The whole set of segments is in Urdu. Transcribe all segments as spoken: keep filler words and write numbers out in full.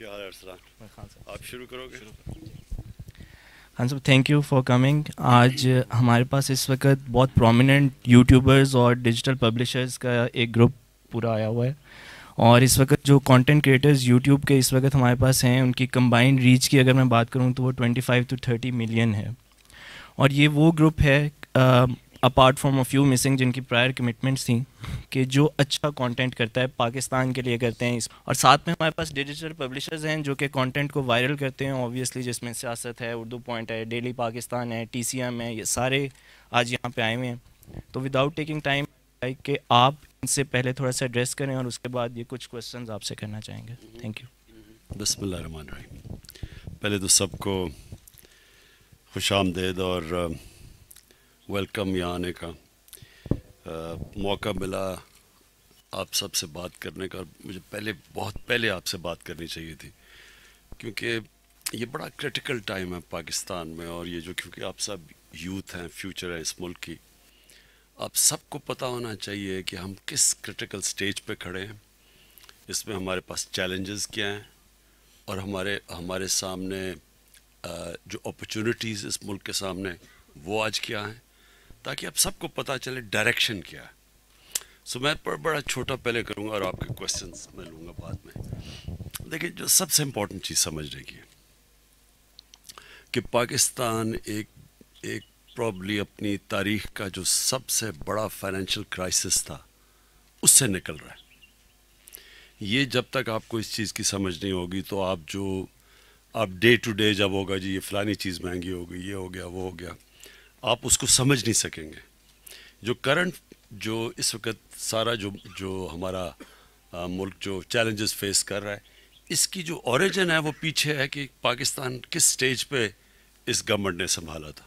کیا حال ہے ارسلان؟ آپ شروع کرو گے؟ خان صاحب تھینک یو فار کمنگ. آج ہمارے پاس اس وقت بہت پرومیننٹ یوٹیوبرز اور ڈیجیٹل پبلشرز کا ایک گروپ پورا آیا ہوا ہے, اور اس وقت جو کانٹینٹ کریٹرز یوٹیوب کے اس وقت ہمارے پاس ہیں ان کی کمبائنڈ ریچ کی اگر میں بات کروں تو وہ twenty five to thirty million ہے. اور یہ وہ گروپ ہے apart from a few missing جن کی پرائر کمٹمنٹس تھیں کہ جو اچھا کانٹینٹ کرتا ہے پاکستان کے لیے کرتے ہیں. اور ساتھ میں ہمارے پاس ڈیجیٹل پبلشرز ہیں جو کہ کانٹینٹ کو وائرل کرتے ہیں اوبویسلی, جس میں سیاست ہے, اردو پوائنٹ ہے, ڈیلی پاکستان ہے, ٹی سی ایم ہے, یہ سارے آج یہاں پہ آئے ہوئے ہیں. تو وداؤٹ ٹیکنگ ٹائم کہ آپ ان سے پہلے تھوڑا سا ایڈریس کریں اور اس کے بعد یہ کچھ کوشچنز آپ سے کرنا چاہیں گے. Thank you. بسم اللہ الرحمن الرحیم. پہلے تو سب کو خوش آمدید اور ویلکم یہاں آنے کا موقع ملا آپ سب سے بات کرنے کا. مجھے پہلے بہت پہلے آپ سے بات کرنی چاہیے تھی کیونکہ یہ بڑا کرٹیکل ٹائم ہے پاکستان میں, اور یہ جو کیونکہ آپ سب یوتھ ہیں, فیوچر ہے اس ملک کی, آپ سب کو پتہ ہونا چاہیے کہ ہم کس کرٹیکل سٹیج پہ کھڑے ہیں, اس میں ہمارے پاس چیلنجز کیا ہیں اور ہمارے ہمارے سامنے جو اپرچونٹیز اس ملک کے سامنے وہ آج کیا ہیں, تاکہ اب سب کو پتہ چلے ڈائریکشن کیا ہے. سو میں بڑا چھوٹا پہلے کروں گا اور آپ کے کویسچنس میں لوں گا بعد میں. دیکھیں جو سب سے امپورٹنٹ چیز سمجھنے کی ہے کہ پاکستان ایک ایک پرابلی اپنی تاریخ کا جو سب سے بڑا فائنینشیل کرائسس تھا اس سے نکل رہا ہے. یہ جب تک آپ کو اس چیز کی سمجھ نہیں ہوگی تو آپ جو آپ ڈے ٹو ڈے جب ہوگا جی یہ فلانی چیز مہنگی ہو گئی, یہ ہو گیا, وہ ہو گیا, آپ اس کو سمجھ نہیں سکیں گے. جو کرنٹ جو اس وقت سارا جو جو ہمارا ملک جو چیلنجز فیس کر رہا ہے, اس کی جو اوریجن ہے وہ پیچھے ہے کہ پاکستان کس سٹیج پہ اس گورنمنٹ نے سنبھالا تھا.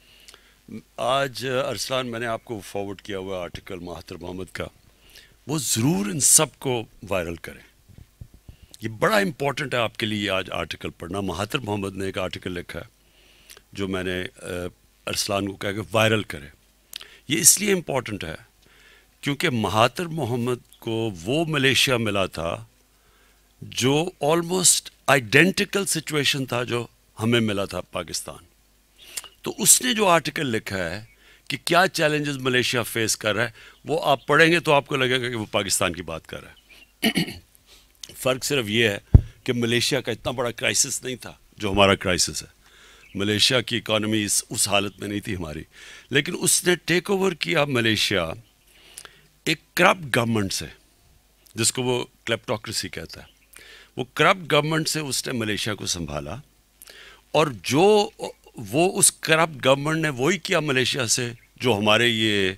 آج ارسلان میں نے آپ کو فارورڈ کیا ہوا آرٹیکل مہاتر محمد کا, وہ ضرور ان سب کو وائرل کریں. یہ بڑا امپورٹنٹ ہے آپ کے لیے آج آرٹیکل پڑھنا. مہاتر محمد نے ایک آرٹیکل لکھا ہے جو میں نے ارسلان کو کہا کہ وائرل کرے. یہ اس لیے امپورٹنٹ ہے کیونکہ مہاتر محمد کو وہ ملیشیا ملا تھا جو آلموسٹ آئیڈینٹیکل سچویشن تھا جو ہمیں ملا تھا پاکستان. تو اس نے جو آرٹیکل لکھا ہے کہ کیا چیلنجز ملیشیا فیس کر رہا ہے, وہ آپ پڑھیں گے تو آپ کو لگے گا کہ وہ پاکستان کی بات کر رہا ہے. فرق صرف یہ ہے کہ ملیشیا کا اتنا بڑا کرائسس نہیں تھا جو ہمارا کرائسس ہے. ملیشیا کی اکانومی اس اس حالت میں نہیں تھی ہماری, لیکن اس نے ٹیک اوور کیا ملیشیا ایک کرپٹ گورنمنٹ سے, جس کو وہ کلیپٹوکریسی کہتا ہے. وہ کرپٹ گورنمنٹ سے اس نے ملیشیا کو سنبھالا, اور جو وہ اس کرپٹ گورنمنٹ نے وہی کیا ملیشیا سے جو ہمارے یہ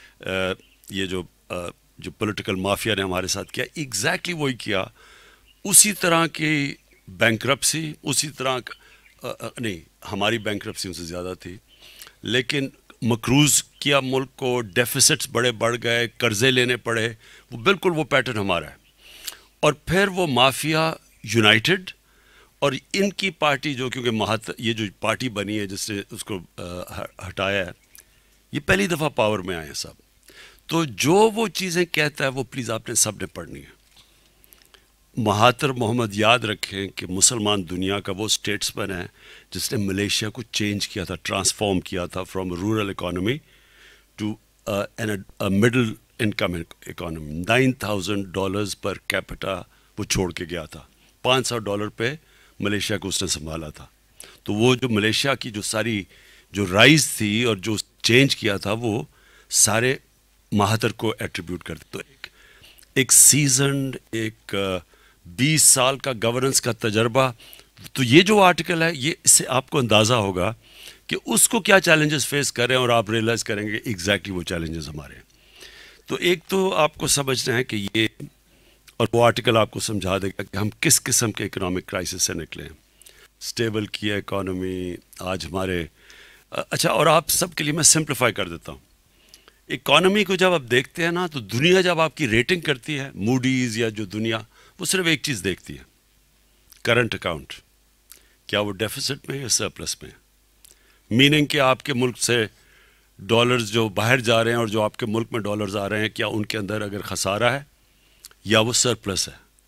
یہ جو جو پولیٹیکل مافیا نے ہمارے ساتھ کیا, ایگزیکٹلی وہی کیا. اسی طرح کی بینکرپسی, اسی طرح نہیں ہماری بینکرپسی ان سے زیادہ تھی, لیکن مقروض کیا ملک کو, ڈیفیسٹس بڑے بڑھ گئے, قرضے لینے پڑے, وہ بالکل وہ پیٹرن ہمارا ہے. اور پھر وہ مافیا یونائٹڈ, اور ان کی پارٹی جو کیونکہ مہات یہ جو پارٹی بنی ہے جس نے اس کو ہٹایا ہے, یہ پہلی دفعہ پاور میں آئے ہیں سب. تو جو وہ چیزیں کہتا ہے وہ پلیز آپ نے سب نے پڑھنی ہے. مہاتر محمد یاد رکھیں کہ مسلمان دنیا کا وہ اسٹیٹس مین ہے جس نے ملیشیا کو چینج کیا تھا, ٹرانسفارم کیا تھا from rural economy to middle income economy. Nine thousand dollars per capita وہ چھوڑ کے گیا تھا, پانچ سو ڈالر پہ ملیشیا کو اس نے سنبھالا تھا. تو وہ جو ملیشیا کی جو ساری جو رائز تھی اور جو چینج کیا تھا وہ سارے مہاتر کو ایٹریبیوٹ کرتے. تو ایک ایک سیزنڈ ایک بیس سال کا گورننس کا تجربہ. تو یہ جو آرٹیکل ہے یہ اس سے آپ کو اندازہ ہوگا کہ اس کو کیا چیلنجز فیس کر رہے ہیں, اور آپ ریئلائز کریں گے ایگزیکٹلی وہ چیلنجز ہمارے ہیں. تو ایک تو آپ کو سمجھنا ہے کہ یہ, اور وہ آرٹیکل آپ کو سمجھا دے گا کہ ہم کس قسم کے اکنامک کرائسس سے نکلے ہیں. اسٹیبل کیا اکانومی آج ہمارے. اچھا, اور آپ سب کے لیے میں سمپلیفائی کر دیتا ہوں. اکانومی کو جب آپ دیکھتے ہیں نا تو دنیا جب آپ کی ریٹنگ کرتی ہے, موڈیز یا جو دنیا, وہ صرف ایک چیز دیکھتی ہے, کرنٹ اکاؤنٹ, کیا وہ ڈیفیسٹ میں یا سرپلس میں. میننگ کہ آپ کے ملک سے ڈالرز جو باہر جا رہے ہیں اور جو آپ کے ملک میں ڈالرز آ رہے ہیں, کیا ان کے اندر اگر خسارہ ہے یا وہ سرپلس ہے.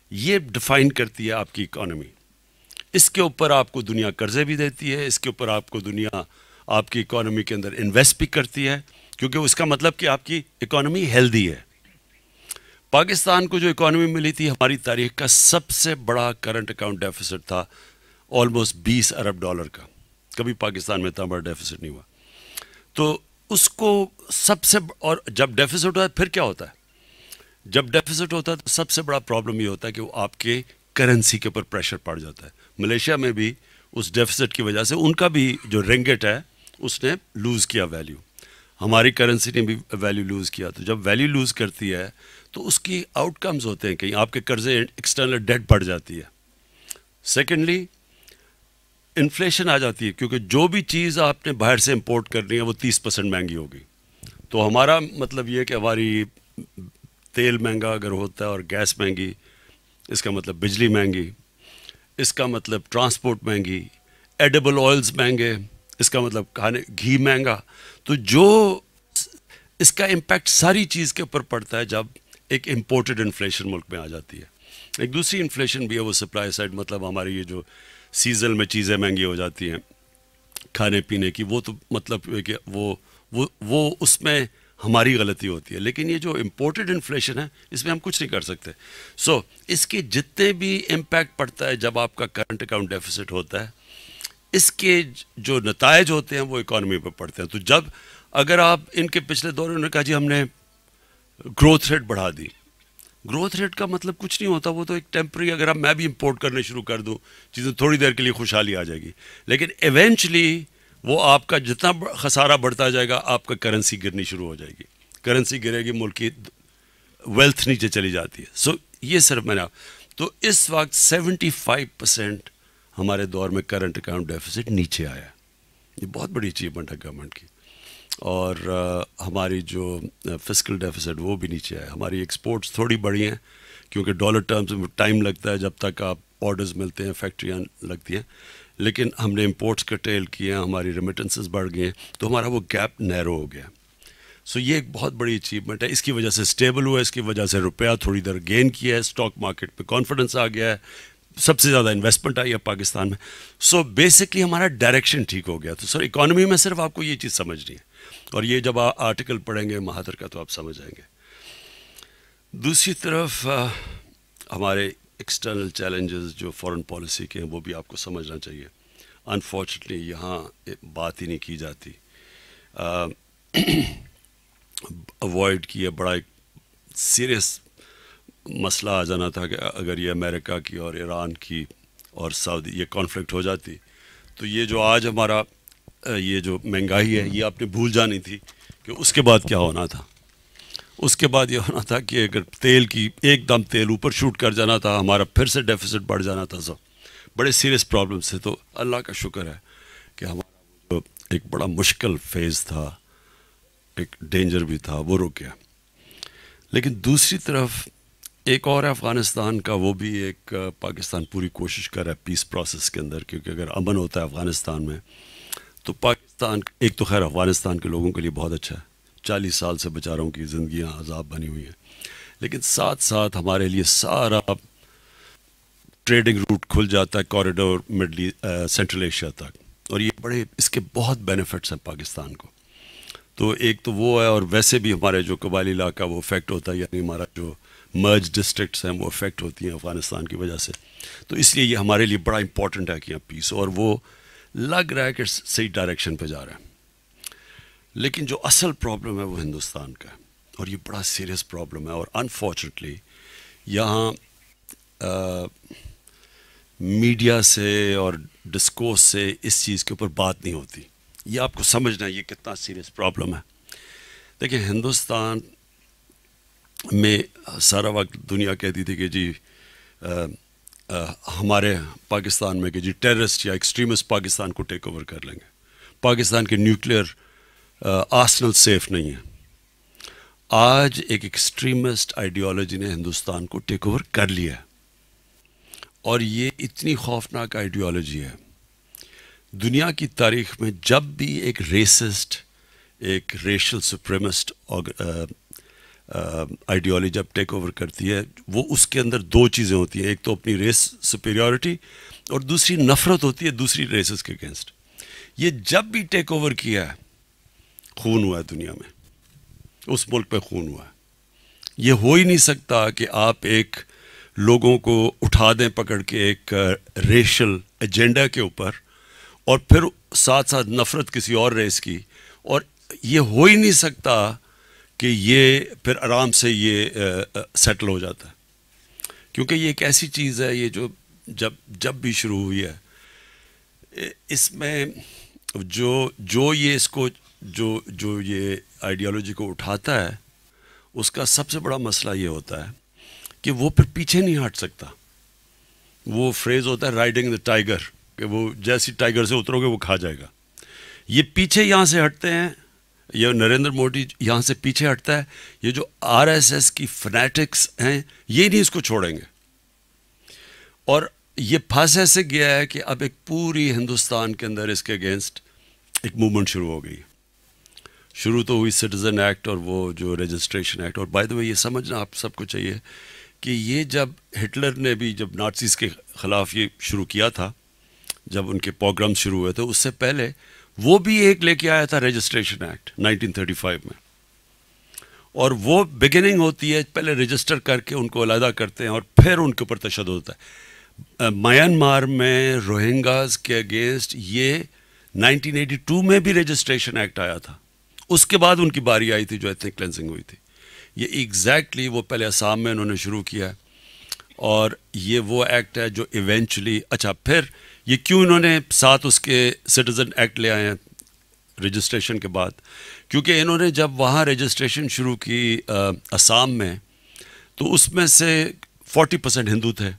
یہ ڈیفائن کرتی ہے آپ کی اکانومی. اس کے اوپر آپ کو دنیا قرضے بھی دیتی ہے, اس کے اوپر آپ کو دنیا آپ کی اکانومی کے اندر انویسٹ بھی کرتی ہے, کیونکہ اس کا مطلب کہ آپ کی اکانومی ہیلدی ہے. پاکستان کو جو اکانومی ملی تھی, ہماری تاریخ کا سب سے بڑا کرنٹ اکاؤنٹ ڈیفیسٹ تھا, آلموسٹ بیس ارب ڈالر کا. کبھی پاکستان میں اتنا بڑا ڈیفیسٹ نہیں ہوا. تو اس کو سب سے, اور جب ڈیفیسٹ ہوتا ہے پھر کیا ہوتا ہے؟ جب ڈیفیسٹ ہوتا ہے تو سب سے بڑا پرابلم یہ ہوتا ہے کہ وہ آپ کے کرنسی کے اوپر پریشر پڑ جاتا ہے. ملیشیا میں بھی اس ڈیفیسٹ کی وجہ سے ان کا بھی جو رنگٹ ہے اس نے لوز کیا ویلیو, ہماری کرنسی نے بھی ویلیو لوز کیا. تو جب ویلیو لوز کرتی ہے تو اس کی آؤٹ کمز ہوتے ہیں, کہیں آپ کے قرضے ایکسٹرنل ڈیٹ بڑھ جاتی ہے. سیکنڈلی انفلیشن آ جاتی ہے, کیونکہ جو بھی چیز آپ نے باہر سے امپورٹ کرنی ہے وہ تیس پرسینٹ مہنگی ہوگی. تو ہمارا مطلب یہ کہ ہماری تیل مہنگا اگر ہوتا ہے اور گیس مہنگی, اس کا مطلب بجلی مہنگی, اس کا مطلب ٹرانسپورٹ مہنگی, ایڈیبل آئلز مہنگے, اس کا مطلب کھانے گھی مہنگا. تو جو اس کا امپیکٹ ساری چیز کے اوپر پڑتا ہے جب ایک امپورٹڈ انفلیشن ملک میں آ جاتی ہے. ایک دوسری انفلیشن بھی ہے وہ سپلائی سائڈ, مطلب ہماری یہ جو سیزن میں چیزیں مہنگی ہو جاتی ہیں کھانے پینے کی, وہ تو مطلب کہ وہ وہ وہ اس میں ہماری غلطی ہوتی ہے. لیکن یہ جو امپورٹڈ انفلیشن ہے اس میں ہم کچھ نہیں کر سکتے. سو so, اس کے جتنے بھی امپیکٹ پڑتا ہے جب آپ کا کرنٹ اکاؤنٹ ڈیفیسٹ ہوتا ہے, اس کے جو نتائج ہوتے ہیں وہ اکانومی پہ پڑتے ہیں. تو جب اگر آپ ان کے پچھلے دور میں نے کہا جی ہم نے گروتھ ریٹ بڑھا دی, گروتھ ریٹ کا مطلب کچھ نہیں ہوتا, وہ تو ایک ٹیمپری, اگر اب میں بھی امپورٹ کرنے شروع کر دوں چیزیں تھوڑی دیر کے لیے خوشحالی آ جائے گی, لیکن ایونچولی وہ آپ کا جتنا خسارہ بڑھتا جائے گا آپ کا کرنسی گرنی شروع ہو جائے گی. کرنسی گرے گی, ملک کی ویلتھ نیچے چلی جاتی ہے. سو so, یہ صرف میں نے آپ, تو اس وقت سیونٹی فائیو پرسینٹ ہمارے دور میں کرنٹ اکاؤنٹ ڈیفیسٹ نیچے آیا. یہ بہت بڑی اچیومنٹ ہے گورنمنٹ کی. اور uh, ہماری جو فسکل ڈیفیسٹ وہ بھی نیچے آیا. ہماری ایکسپورٹس تھوڑی بڑھی ہیں کیونکہ ڈالر ٹرمز میں ٹائم لگتا ہے جب تک آپ آرڈرز ملتے ہیں, فیکٹریاں لگتی ہیں, لیکن ہم نے امپورٹس کرٹیل کیے ہیں, ہماری ریمیٹنسز بڑھ گئے ہیں, تو ہمارا وہ گیپ نیرو ہو گیا. سو so یہ ایک بہت بڑی اچیومنٹ ہے. اس کی وجہ سے اسٹیبل ہوا ہے, اس کی وجہ سے روپیہ تھوڑی دیر گین کیا ہے, اسٹاک مارکیٹ پہ کانفیڈنس آ گیا ہے, سب سے زیادہ انویسٹمنٹ آئی ہے پاکستان میں. سو so بیسکلی ہمارا ڈائریکشن ٹھیک ہو گیا. تو سر اکانومی میں صرف آپ کو یہ چیز سمجھنی ہے, اور یہ جب آپ آرٹیکل پڑھیں گے مہاتر کا تو آپ سمجھ جائیں گے. دوسری طرف ہمارے ایکسٹرنل چیلنجز جو فارن پالیسی کے ہیں وہ بھی آپ کو سمجھنا چاہیے. انفارچونیٹلی یہاں بات ہی نہیں کی جاتی. اوائڈ کیا, بڑا ایک سیریس مسئلہ آ جانا تھا کہ اگر یہ امریکہ کی اور ایران کی اور سعودی یہ کانفلکٹ ہو جاتی تو یہ جو آج ہمارا یہ جو مہنگائی ہے یہ آپ نے بھول جانی تھی کہ اس کے بعد کیا ہونا تھا. اس کے بعد یہ ہونا تھا کہ اگر تیل کی ایک دم تیل اوپر شوٹ کر جانا تھا, ہمارا پھر سے ڈیفیسٹ بڑھ جانا تھا. سب بڑے سیریس پرابلمس تھے. تو اللہ کا شکر ہے کہ ہمارا جو ایک بڑا مشکل فیز تھا, ایک ڈینجر بھی تھا, وہ رک گیا. لیکن دوسری طرف ایک اور افغانستان کا, وہ بھی ایک پاکستان پوری کوشش کر رہا ہے پیس پروسیس کے اندر, کیونکہ اگر امن ہوتا ہے افغانستان میں تو پاکستان ایک تو خیر افغانستان کے لوگوں کے لیے بہت اچھا ہے, چالیس سال سے بیچاروں کی زندگیاں عذاب بنی ہوئی ہیں, لیکن ساتھ ساتھ ہمارے لیے سارا ٹریڈنگ روٹ کھل جاتا ہے کوریڈور مڈل سینٹرل ایشیا تک, اور یہ بڑے اس کے بہت بینیفٹس ہیں پاکستان کو. تو ایک تو وہ ہے, اور ویسے بھی ہمارے جو قبائلی علاقہ وہ افیکٹ ہوتا ہے, یعنی ہمارا جو مرج ڈسٹرکٹس ہیں وہ افیکٹ ہوتی ہیں افغانستان کی وجہ سے. تو اس لیے یہ ہمارے لیے بڑا امپورٹنٹ ہے کہ یہاں پیس, اور وہ لگ رہا ہے کہ صحیح ڈائریکشن پہ جا رہا ہے. لیکن جو اصل پرابلم ہے وہ ہندوستان کا ہے, اور یہ بڑا سیریس پرابلم ہے. اور انفارچونیٹلی یہاں میڈیا سے اور ڈسکورس سے اس چیز کے اوپر بات نہیں ہوتی. یہ آپ کو سمجھنا ہے یہ کتنا سیریس پرابلم ہے. دیکھیں ہندوستان میں سارا وقت دنیا کہتی تھی کہ جی آ, آ, ہمارے پاکستان میں کہ جی ٹیررسٹ یا ایکسٹریمسٹ پاکستان کو ٹیک اوور کر لیں گے, پاکستان کے نیوکلیئر آرسنل سیف نہیں ہے. آج ایک ایکسٹریمسٹ آئیڈیالوجی نے ہندوستان کو ٹیک اوور کر لیا ہے, اور یہ اتنی خوفناک آئیڈیالوجی ہے. دنیا کی تاریخ میں جب بھی ایک ریسسٹ, ایک ریشل سپریمسٹ آئیڈیالوجی جب ٹیک اوور کرتی ہے وہ اس کے اندر دو چیزیں ہوتی ہیں, ایک تو اپنی ریس سپیریورٹی اور دوسری نفرت ہوتی ہے دوسری ریسز کے اگینسٹ. یہ جب بھی ٹیک اوور کیا ہے خون ہوا ہے دنیا میں, اس ملک پہ خون ہوا ہے. یہ ہو ہی نہیں سکتا کہ آپ ایک لوگوں کو اٹھا دیں پکڑ کے ایک ریشل ایجنڈا کے اوپر اور پھر ساتھ ساتھ نفرت کسی اور ریس کی, اور یہ ہو ہی نہیں سکتا کہ یہ پھر آرام سے یہ سیٹل ہو جاتا ہے, کیونکہ یہ ایک ایسی چیز ہے یہ جو جب جب بھی شروع ہوئی ہے اس میں جو جو یہ اس کو جو جو یہ آئیڈیالوجی کو اٹھاتا ہے اس کا سب سے بڑا مسئلہ یہ ہوتا ہے کہ وہ پھر پیچھے نہیں ہٹ سکتا. وہ فریز ہوتا ہے رائڈنگ دا ٹائیگر, کہ وہ جیسی ٹائیگر سے اترو گے وہ کھا جائے گا. یہ پیچھے یہاں سے ہٹتے ہیں, یہ نریندر مودی یہاں سے پیچھے ہٹتا ہے, یہ جو آر ایس ایس کی فنیٹکس ہیں یہ نہیں اس کو چھوڑیں گے. اور یہ پھنس ایسے گیا ہے کہ اب ایک پوری ہندوستان کے اندر اس کے اگینسٹ ایک موومنٹ شروع ہو گئی. شروع تو ہوئی سٹیزن ایکٹ اور وہ جو رجسٹریشن ایکٹ, اور بائی دا وے یہ سمجھنا آپ سب کو چاہیے کہ یہ جب ہٹلر نے بھی جب نازیز کے خلاف یہ شروع کیا تھا, جب ان کے پروگرام شروع ہوئے تھے, اس سے پہلے وہ بھی ایک لے کے آیا تھا registration act nineteen thirty five میں, اور وہ بگننگ ہوتی ہے پہلے رجسٹر کر کے ان کو علیحدہ کرتے ہیں اور پھر ان کے اوپر تشدد ہوتا ہے. میانمار میں روہنگاز کے اگینسٹ یہ نائنٹین ایٹی ٹو میں بھی رجسٹریشن ایکٹ آیا تھا, اس کے بعد ان کی باری آئی تھی جو ایتھنک کلینزنگ ہوئی تھی. یہ ایگزیکٹلی وہ پہلے آسام میں انہوں نے شروع کیا ہے, اور یہ وہ ایکٹ ہے جو ایونچولی, اچھا پھر یہ کیوں انہوں نے ساتھ اس کے سٹیزن ایکٹ لے آئے ہیں رجسٹریشن کے بعد, کیونکہ انہوں نے جب وہاں رجسٹریشن شروع کی آسام میں تو اس میں سے فورٹی پرسینٹ ہندو تھے,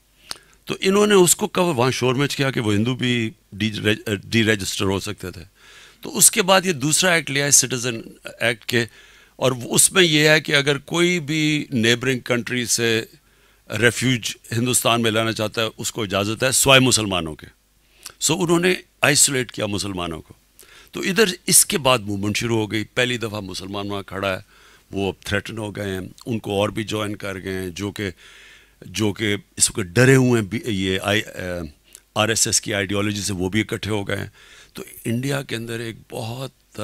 تو انہوں نے اس کو کور وہاں شور میچ کیا کہ وہ ہندو بھی ڈی ڈی رجسٹر ہو سکتے تھے. تو اس کے بعد یہ دوسرا ایکٹ لیا ہے سٹیزن ایکٹ کے, اور اس میں یہ ہے کہ اگر کوئی بھی نیبرنگ کنٹری سے ریفیوج ہندوستان میں لانا چاہتا ہے اس کو اجازت ہے سوائے مسلمانوں کے. سو انہوں نے آئسولیٹ کیا مسلمانوں کو. تو ادھر اس کے بعد موومنٹ شروع ہو گئی. پہلی دفعہ مسلمان وہاں کھڑا ہے, وہ اب تھریٹن ہو گئے ہیں, ان کو اور بھی جوائن کر گئے ہیں جو کہ جو کہ اس وقت ڈرے ہوئے ہیں یہ آئی آر ایس ایس کی آئیڈیالوجی سے, وہ بھی اکٹھے ہو گئے ہیں. تو انڈیا کے اندر ایک بہت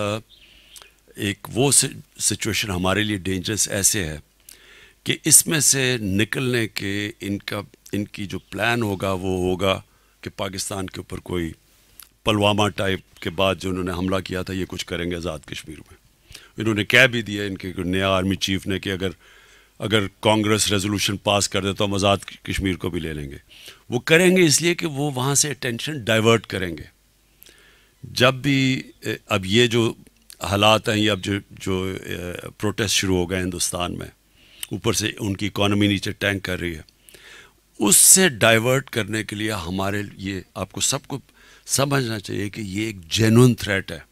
ایک وہ سچویشن ہمارے لیے ڈینجرس ایسے ہے کہ اس میں سے نکلنے کے ان کا ان کی جو پلان ہوگا وہ ہوگا کہ پاکستان کے اوپر کوئی پلوامہ ٹائپ کے بعد جو انہوں نے حملہ کیا تھا یہ کچھ کریں گے آزاد کشمیر میں. انہوں نے کہہ بھی دیا ان کے نیا آرمی چیف نے کہ اگر اگر کانگریس ریزولوشن پاس کر دے تو ہم آزاد کشمیر کو بھی لے لیں گے. وہ کریں گے اس لیے کہ وہ وہاں سے اٹینشن ڈائیورٹ کریں گے. جب بھی اب یہ جو حالات ہیں, یہ اب جو جو پروٹیسٹ شروع ہو گئے ہندوستان میں, اوپر سے ان کی اکانومی نیچے ٹینک کر رہی ہے, اس سے ڈائیورٹ کرنے کے لیے ہمارے یہ آپ کو سب کو سمجھنا چاہیے کہ یہ ایک جینون تھریٹ ہے.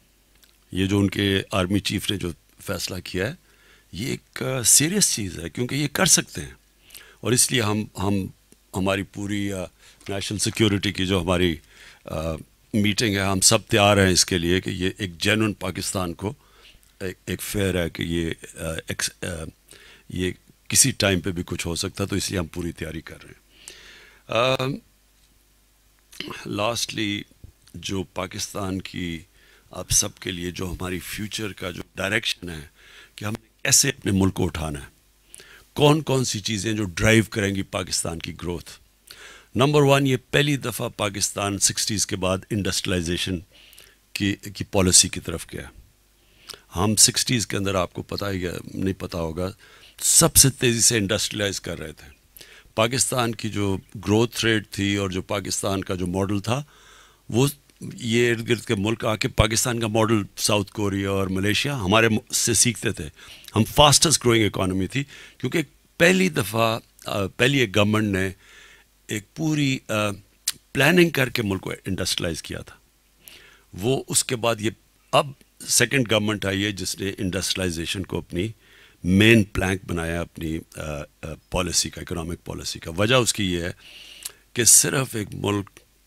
یہ جو ان کے آرمی چیف نے جو فیصلہ کیا ہے یہ ایک سیریس چیز ہے, کیونکہ یہ کر سکتے ہیں, اور اس لیے ہم ہم ہماری پوری نیشنل سیکیورٹی کی جو ہماری میٹنگ ہے, ہم سب تیار ہیں اس کے لیے کہ یہ ایک جینون پاکستان کو ایک فیئر ہے کہ یہ یہ کسی ٹائم پہ بھی کچھ ہو سکتا, تو اس لیے ہم پوری تیاری کر رہے ہیں. لاسٹلی جو پاکستان کی آپ سب کے لیے جو ہماری فیوچر کا جو ڈائریکشن ہے کہ ہم کیسے اپنے ملک کو اٹھانا ہے, کون کون سی چیزیں جو ڈرائیو کریں گی پاکستان کی گروتھ. نمبر ون, یہ پہلی دفعہ پاکستان سکسٹیز کے بعد انڈسٹریلائزیشن کی کی پالیسی کی طرف گیا. ہم سکسٹیز کے اندر آپ کو پتہ ہی نہیں پتہ ہوگا سب سے تیزی سے انڈسٹریلائز کر رہے تھے. پاکستان کی جو گروتھ ریٹ تھی اور جو پاکستان کا جو ماڈل تھا وہ یہ ارد گرد کے ملک آ کے پاکستان کا ماڈل ساؤتھ کوریا اور ملیشیا ہمارے سے سیکھتے تھے. ہم فاسٹسٹ گروئنگ اکانومی تھی کیونکہ پہلی دفعہ پہلی ایک گورنمنٹ نے ایک پوری پلاننگ کر کے ملک کو انڈسٹریلائز کیا تھا. وہ اس کے بعد یہ اب سیکنڈ گورنمنٹ آئی ہے جس نے انڈسٹریلائزیشن کو اپنی مین پلانک بنایا اپنی پالیسی کا, اکنامک پالیسی کا. وجہ اس کی یہ ہے کہ صرف ایک ملک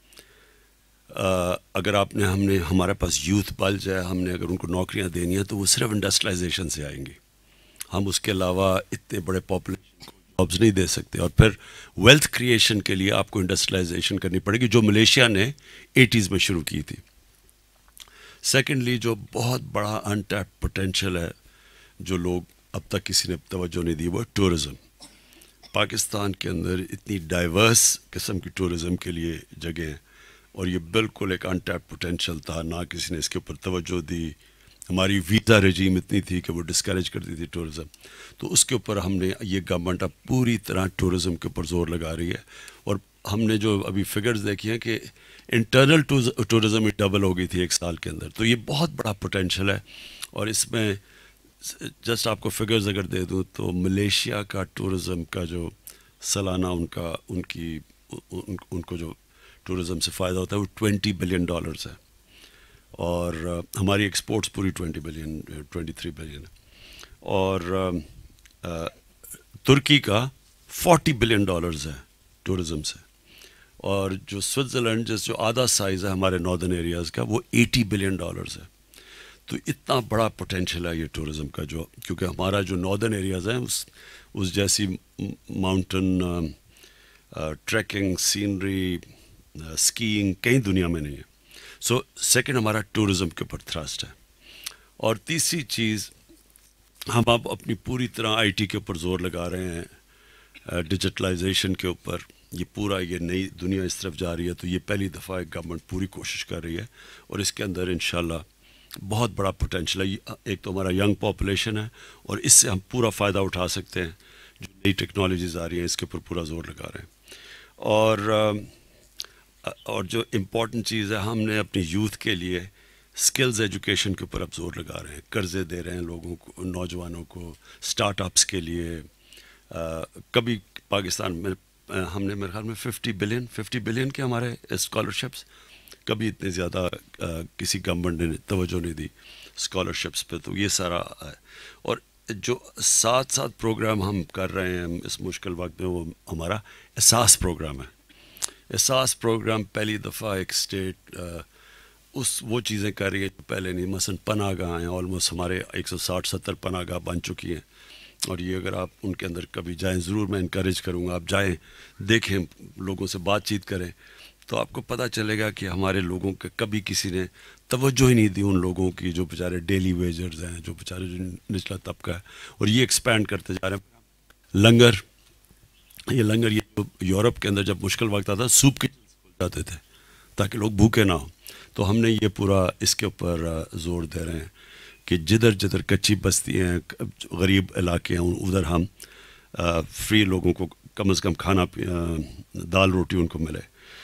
اگر آپ نے ہم نے ہمارے پاس یوتھ بل جائے, ہم نے اگر ان کو نوکریاں دینی ہیں تو وہ صرف انڈسٹریلائزیشن سے آئیں گی. ہم اس کے علاوہ اتنے بڑے پاپولیشن کو جابس نہیں دے سکتے. اور پھر ویلتھ کریشن کے لیے آپ کو انڈسٹریلائزیشن کرنی پڑے گی جو ملیشیا نے ایٹیز میں شروع کی تھی. سیکنڈلی جو بہت بڑا ان ٹیپ پوٹینشیل ہے جو لوگ اب تک کسی نے توجہ نہیں دی وہ ٹورزم. پاکستان کے اندر اتنی ڈائیورس قسم کی ٹورزم کے لیے جگہ ہیں اور یہ بالکل ایک ان ٹیپ پوٹینشیل تھا, نہ کسی نے اس کے اوپر توجہ دی. ہماری ویزا رجیم اتنی تھی کہ وہ ڈسکریج کرتی تھی ٹورزم. تو اس کے اوپر ہم نے یہ گورنمنٹ اب پوری طرح ٹورزم کے اوپر زور لگا رہی ہے. اور ہم نے جو ابھی فگرز دیکھی ہیں کہ انٹرنل ٹورزم ڈبل ہو گئی تھی ایک سال کے اندر. تو یہ بہت بڑا پوٹینشیل ہے. اور اس میں جسٹ آپ کو فگرز اگر دے دوں تو ملیشیا کا ٹورزم کا جو سالانہ ان کا ان کی ان, ان کو جو ٹورزم سے فائدہ ہوتا ہے وہ ٹوینٹی بلین ڈالرز ہے. اور ہماری ایکسپورٹس پوری twenty billion twenty three billion ہے. اور ترکی کا فورٹی بلین ڈالرز ہے ٹورزم سے. اور جو سوئٹزرلینڈ جس جو آدھا سائز ہے ہمارے ناردرن ایریاز کا وہ ایٹی بلین ڈالرز ہے. تو اتنا بڑا پوٹینشیل ہے یہ ٹورزم کا, جو کیونکہ ہمارا جو ناردرن ایریاز ہیں اس اس جیسی ماؤنٹن ٹریکنگ سینری اسکیئنگ کہیں دنیا میں نہیں ہے. سو سیکنڈ ہمارا ٹورزم کے اوپر تھرسٹ ہے. اور تیسری چیز ہم اب اپنی پوری طرح آئی ٹی کے اوپر زور لگا رہے ہیں, ڈیجیٹلائزیشن کے اوپر. یہ پورا یہ نئی دنیا اس طرف جا رہی ہے تو یہ پہلی دفعہ ایک گورنمنٹ پوری کوشش کر رہی ہے اور اس کے اندر انشاءاللہ بہت بڑا پوٹینشیل ہے. ایک تو ہمارا ینگ پاپولیشن ہے اور اس سے ہم پورا فائدہ اٹھا سکتے ہیں. جو نئی ٹیکنالوجیز آ رہی ہیں اس کے اوپر پورا زور لگا رہے ہیں. اور اور جو امپورٹنٹ چیز ہے ہم نے اپنی یوتھ کے لیے اسکلز ایجوکیشن کے اوپر اب زور لگا رہے ہیں. قرضے دے رہے ہیں لوگوں کو, نوجوانوں کو اسٹارٹ اپس کے لیے. کبھی پاکستان میں ہم نے میرے خیال میں ففٹی بلین ففٹی بلین کے ہمارے اسکالرشپس, کبھی اتنے زیادہ کسی گورنمنٹ نے توجہ نہیں دی اسکالرشپس پہ. تو یہ سارا ہے. اور جو ساتھ ساتھ پروگرام ہم کر رہے ہیں اس مشکل وقت میں وہ ہمارا احساس پروگرام ہے. احساس پروگرام پہلی دفعہ ایک اسٹیٹ اس وہ چیزیں کر رہی ہے جو پہلے نہیں. مثلاً پناہ گاہ ہیں, آلموسٹ ہمارے ایک سو ساٹھ ستر پناہ گاہ بن چکی ہیں. اور یہ اگر آپ ان کے اندر کبھی جائیں, ضرور میں انکریج کروں گا آپ جائیں, دیکھیں, لوگوں سے بات چیت کریں, تو آپ کو پتہ چلے گا کہ ہمارے لوگوں کے کبھی کسی نے توجہ ہی نہیں دی ان لوگوں کی جو بیچارے ڈیلی ویجرز ہیں, جو بیچارے جو نچلا طبقہ ہے. اور یہ ایکسپینڈ کرتے جا رہے ہیں. لنگر, یہ لنگر یہ جو یورپ کے اندر جب مشکل وقت آتا سوپ کے جاتے تھے تاکہ لوگ بھوکے نہ ہوں. تو ہم نے یہ پورا اس کے اوپر زور دے رہے ہیں کہ جدھر جدھر کچی بستی ہیں, غریب علاقے ہیں, ادھر ہم فری لوگوں کو کم از کم کھانا دال روٹی ان کو ملے.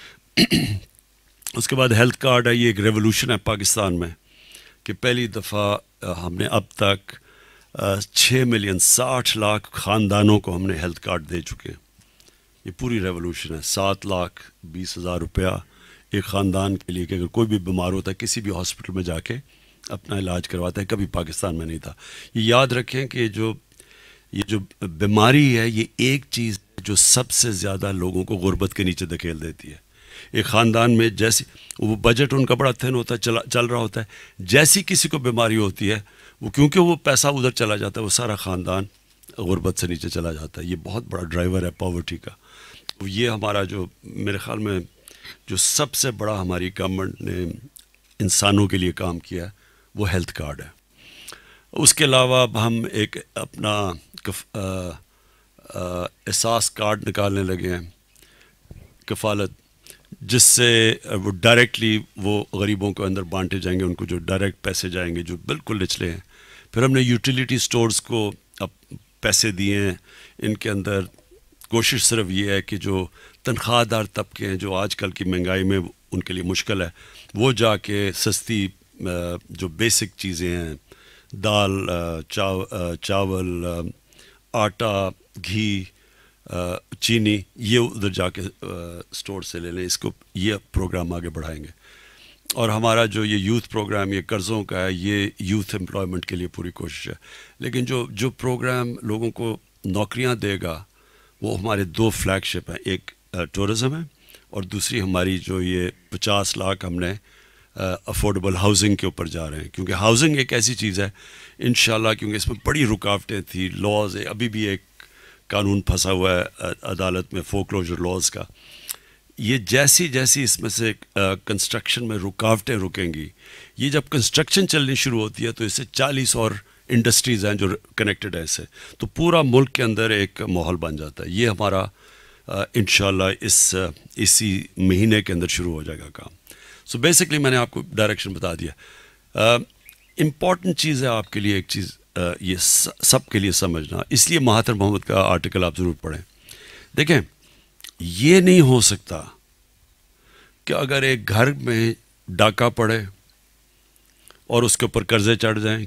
اس کے بعد ہیلتھ کارڈ ہے. یہ ایک ریولوشن ہے پاکستان میں کہ پہلی دفعہ ہم نے اب تک چھ ملین ساٹھ لاکھ خاندانوں کو ہم نے ہیلتھ کارڈ دے چکے ہیں. یہ پوری ریولوشن ہے. سات لاکھ بیس ہزار روپیہ ایک خاندان کے لیے کہ اگر کوئی بھی بیمار ہوتا ہے کسی بھی ہاسپٹل میں جا کے اپنا علاج کرواتا ہے. کبھی پاکستان میں نہیں تھا. یہ یاد رکھیں کہ جو یہ جو بیماری ہے یہ ایک چیز جو سب سے زیادہ لوگوں کو غربت کے نیچے دھکیل دیتی ہے. ایک خاندان میں جیسی وہ بجٹ ان کا بڑا تھن ہوتا ہے, چلا چل رہا ہوتا ہے, جیسی کسی کو بیماری ہوتی ہے وہ کیونکہ وہ پیسہ ادھر چلا جاتا ہے وہ سارا خاندان غربت سے نیچے چلا جاتا ہے. یہ بہت بڑا ڈرائیور ہے پاورٹی کا. یہ ہمارا جو میرے خیال میں جو سب سے بڑا ہماری گورنمنٹ نے انسانوں کے لیے کام کیا ہے وہ ہیلتھ کارڈ ہے. اس کے علاوہ اب ہم ایک اپنا احساس کارڈ نکالنے لگے ہیں, کفالت, جس سے وہ ڈائریکٹلی وہ غریبوں کے اندر بانٹے جائیں گے, ان کو جو ڈائریکٹ پیسے جائیں گے جو بالکل نچلے ہیں. پھر ہم نے یوٹیلیٹی سٹورز کو اب پیسے دیے ہیں. ان کے اندر کوشش صرف یہ ہے کہ جو تنخواہ دار طبقے ہیں جو آج کل کی مہنگائی میں ان کے لیے مشکل ہے وہ جا کے سستی جو بیسک چیزیں ہیں, دال, چاول, آٹا, گھی, چینی, یہ ادھر جا کے اسٹور سے لے لیں. اس کو یہ پروگرام آگے بڑھائیں گے. اور ہمارا جو یہ یوتھ پروگرام یہ قرضوں کا ہے, یہ یوتھ امپلائمنٹ کے لیے پوری کوشش ہے. لیکن جو جو پروگرام لوگوں کو نوکریاں دے گا وہ ہمارے دو فلیگ شپ ہیں, ایک ٹورزم ہے اور دوسری ہماری جو یہ پچاس لاکھ ہم نے افورڈیبل ہاؤسنگ کے اوپر جا رہے ہیں، کیونکہ ہاؤسنگ ایک ایسی چیز ہے انشاءاللہ، کیونکہ اس میں بڑی رکاوٹیں تھیں، لاز ہے، ابھی بھی ایک قانون پھنسا ہوا ہے عدالت میں فور کلوجر لاز کا. یہ جیسی جیسی اس میں سے کنسٹرکشن میں رکاوٹیں رکیں گی، یہ جب کنسٹرکشن چلنی شروع ہوتی ہے تو اس سے چالیس اور انڈسٹریز ہیں جو کنیکٹڈ ہیں اس سے، تو پورا ملک کے اندر ایک ماحول بن جاتا ہے. یہ ہمارا انشاءاللہ اس اسی مہینے کے اندر شروع ہو جائے گا کام. سو بیسکلی میں نے آپ کو ڈائریکشن بتا دیا. امپورٹنٹ چیز ہے آپ کے لیے ایک چیز یہ سب کے لیے سمجھنا، اس لیے مہاتر محمد کا آرٹیکل آپ ضرور پڑھیں. دیکھیں یہ نہیں ہو سکتا کہ اگر ایک گھر میں ڈاکہ پڑے اور اس کے اوپر قرضے چڑھ جائیں،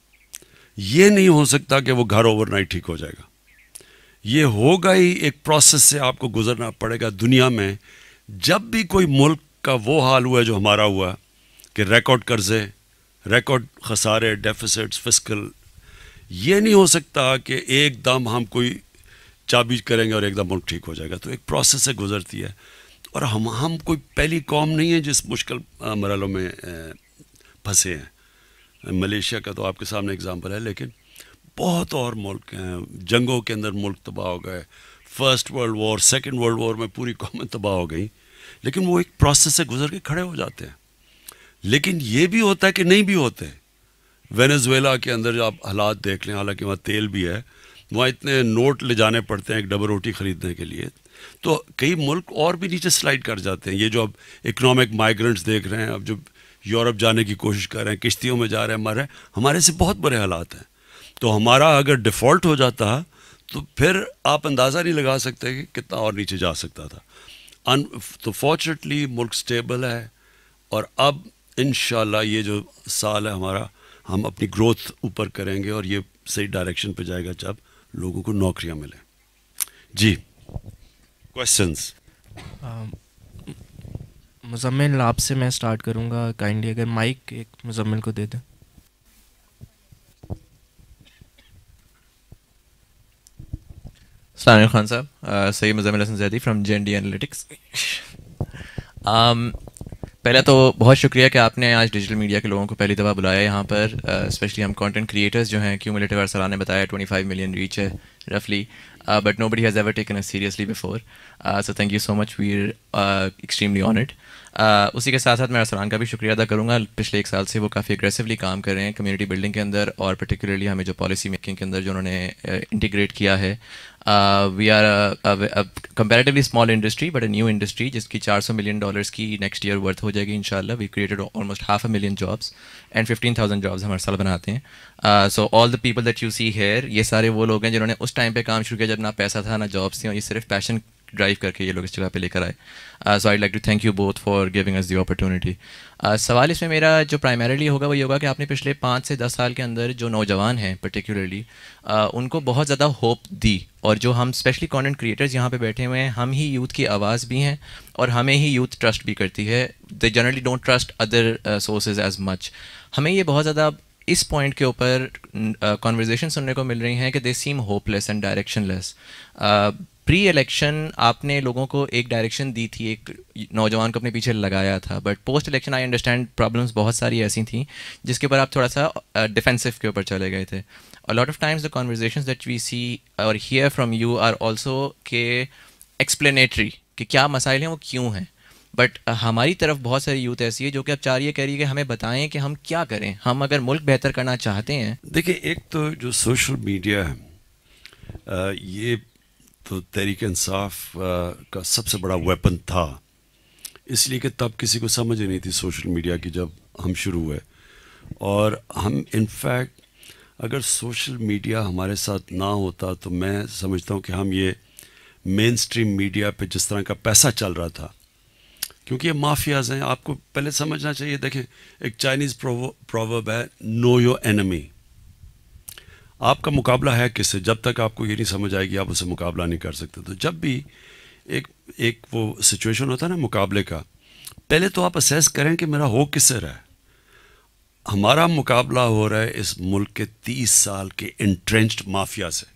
یہ نہیں ہو سکتا کہ وہ گھر اوور نائٹ ٹھیک ہو جائے گا. یہ ہوگا ہی، ایک پروسیس سے آپ کو گزرنا پڑے گا. دنیا میں جب بھی کوئی ملک کا وہ حال ہوا ہے جو ہمارا ہوا کہ ریکارڈ قرضے، ریکارڈ خسارے، ڈیفیسٹس، فسکل، یہ نہیں ہو سکتا کہ ایک دم ہم کوئی چابی کریں گے اور ایک دم ملک ٹھیک ہو جائے گا. تو ایک پروسیس سے گزرتی ہے، اور ہم ہم کوئی پہلی قوم نہیں ہے جس مشکل مرحلوں میں پھنسے ہیں. ملیشیا کا تو آپ کے سامنے اگزامپل ہے، لیکن بہت اور ملک ہیں، جنگوں کے اندر ملک تباہ ہو گئے، first world war, second world war میں پوری قومیں تباہ ہو گئیں، لیکن وہ ایک پروسیس سے گزر کے کھڑے ہو جاتے ہیں. لیکن یہ بھی ہوتا ہے کہ نہیں بھی ہوتے. وینزویلا کے اندر جو آپ حالات دیکھ لیں، حالانکہ وہاں تیل بھی ہے، وہاں اتنے نوٹ لے جانے پڑتے ہیں ایک ڈبل روٹی خریدنے کے لیے، تو کئی ملک اور بھی نیچے سلائڈ کر جاتے ہیں. یہ جو اب اکنامک مائیگرنٹس دیکھ رہے ہیں، اب جو یورپ جانے کی کوشش کر رہے ہیں، کشتیوں میں جا رہے ہیں، ہمارے ہمارے سے بہت برے حالات ہیں. تو ہمارا اگر ڈیفالٹ ہو جاتا تو پھر آپ اندازہ نہیں لگا سکتے کہ کتنا اور نیچے جا سکتا تھا. ان تو فارچونیٹلی ملک سٹیبل ہے، اور اب انشاءاللہ یہ جو سال ہے ہمارا، ہم اپنی گروتھ اوپر کریں گے اور یہ صحیح ڈائریکشن پہ جائے گا جب لوگوں کو نوکریاں ملیں. جی کوشچنس؟ مزمل آپ سے میں سٹارٹ کروں گا، کائنڈلی اگر مائک ایک مزمل کو دے دیں. السلام علیکم Khan sahib, Syed Muzammil Hassan Zaidi from J N D analytics. پہلے تو بہت شکریہ کہ آپ نے آج ڈیجیٹل میڈیا کے لوگوں کو پہلی دفعہ بلایا یہاں پر، اسپیشلی ہم کانٹینٹ کریٹرز جو ہیں، کیومولیٹیو ارسلان نے بتایا ٹوئنٹی فائیو ملین ریچ ہے رفلی، but nobody has ever taken us seriously before, so thank you so much, we are extremely honoured. اسی کے ساتھ ساتھ میں ارسلان کا بھی شکریہ ادا کروں گا. پچھلے ایک سال سے وہ کافی اگریسولی کام کر رہے ہیں کمیونٹی بلڈنگ کے اندر، اور پرٹیکولرلی ہمیں جو پالیسی میکنگ کے اندر جو انہوں نے انٹیگریٹ کیا ہے. We are comparatively small industry but a new industry جس کی چار سو ملین ڈالرس کی نیکسٹ ایئر ورتھ ہو جائے گی انشاء اللہ. We created almost half a million jobs and fifteen thousand jobs ہم ہر سال بناتے ہیں. So all the people that you see here, یہ سارے وہ لوگ ہیں جنہوں نے اس ٹائم پہ کام شروع کیا جب نہ پیسہ تھا نہ جابس تھیں، اور یہ صرف پیشن ڈرائیو کر کے یہ لوگ اس جگہ پہ لے کر آئے. So I like to thank you both for giving us the opportunity. سوال اس میں میرا جو پرائمریلی ہوگا وہ یہ ہوگا کہ آپ نے پچھلے پانچ سے دس سال کے اندر جو نوجوان ہیں پرٹیکولرلی ان کو بہت زیادہ ہوپ دی، اور جو ہم اسپیشلی کانٹینٹ کریٹرز یہاں پہ بیٹھے ہوئے ہیں، ہم ہی یوتھ کی آواز بھی ہیں، اور ہمیں ہی یوتھ ٹرسٹ بھی کرتی ہے. They generally don't trust other sources as much. ہمیں یہ بہت زیادہ اس پوائنٹ کے اوپر کانورزیشن سننے کو مل رہی ہیں کہ they seem hopeless and directionless. Pre election آپ نے لوگوں کو ایک ڈائریکشن دی تھی، ایک نوجوان کو اپنے پیچھے لگایا تھا، but post election I understand problems بہت ساری ایسی تھیں جس کے اوپر آپ تھوڑا سا ڈیفینسو کے اوپر چلے گئے تھے. A lot of times the conversations that we see or hear from you are also کہ explanatory کہ کیا مسائل ہیں وہ کیوں ہیں، بٹ ہماری طرف بہت ساری یوتھ ایسی ہے جو کہ اب چاہ رہی ہے، کہہ رہی ہے کہ ہمیں بتائیں کہ ہم کیا کریں، ہم اگر ملک بہتر کرنا چاہتے ہیں. دیکھیں ایک تو جو سوشل میڈیا ہے، یہ تو تحریک انصاف کا سب سے بڑا ویپن تھا، اس لیے کہ تب کسی کو سمجھ ہی نہیں تھی سوشل میڈیا کی جب ہم شروع ہوئے. اور ہم انفیکٹ اگر سوشل میڈیا ہمارے ساتھ نہ ہوتا تو میں سمجھتا ہوں کہ ہم یہ مین اسٹریم میڈیا پہ جس طرح کا پیسہ چل رہا تھا، کیونکہ یہ مافیاز ہیں، آپ کو پہلے سمجھنا چاہیے. دیکھیں ایک چائنیز پروورب ہے، نو یور اینمی. آپ کا مقابلہ ہے کس سے؟ جب تک آپ کو یہ نہیں سمجھ آئے گی آپ اسے مقابلہ نہیں کر سکتے. تو جب بھی ایک ایک وہ سچویشن ہوتا ہے نا مقابلے کا، پہلے تو آپ اسیس کریں کہ میرا ہو کس سے رہا ہے. ہمارا مقابلہ ہو رہا ہے اس ملک کے تیس سال کے انٹرینچڈ مافیا سے،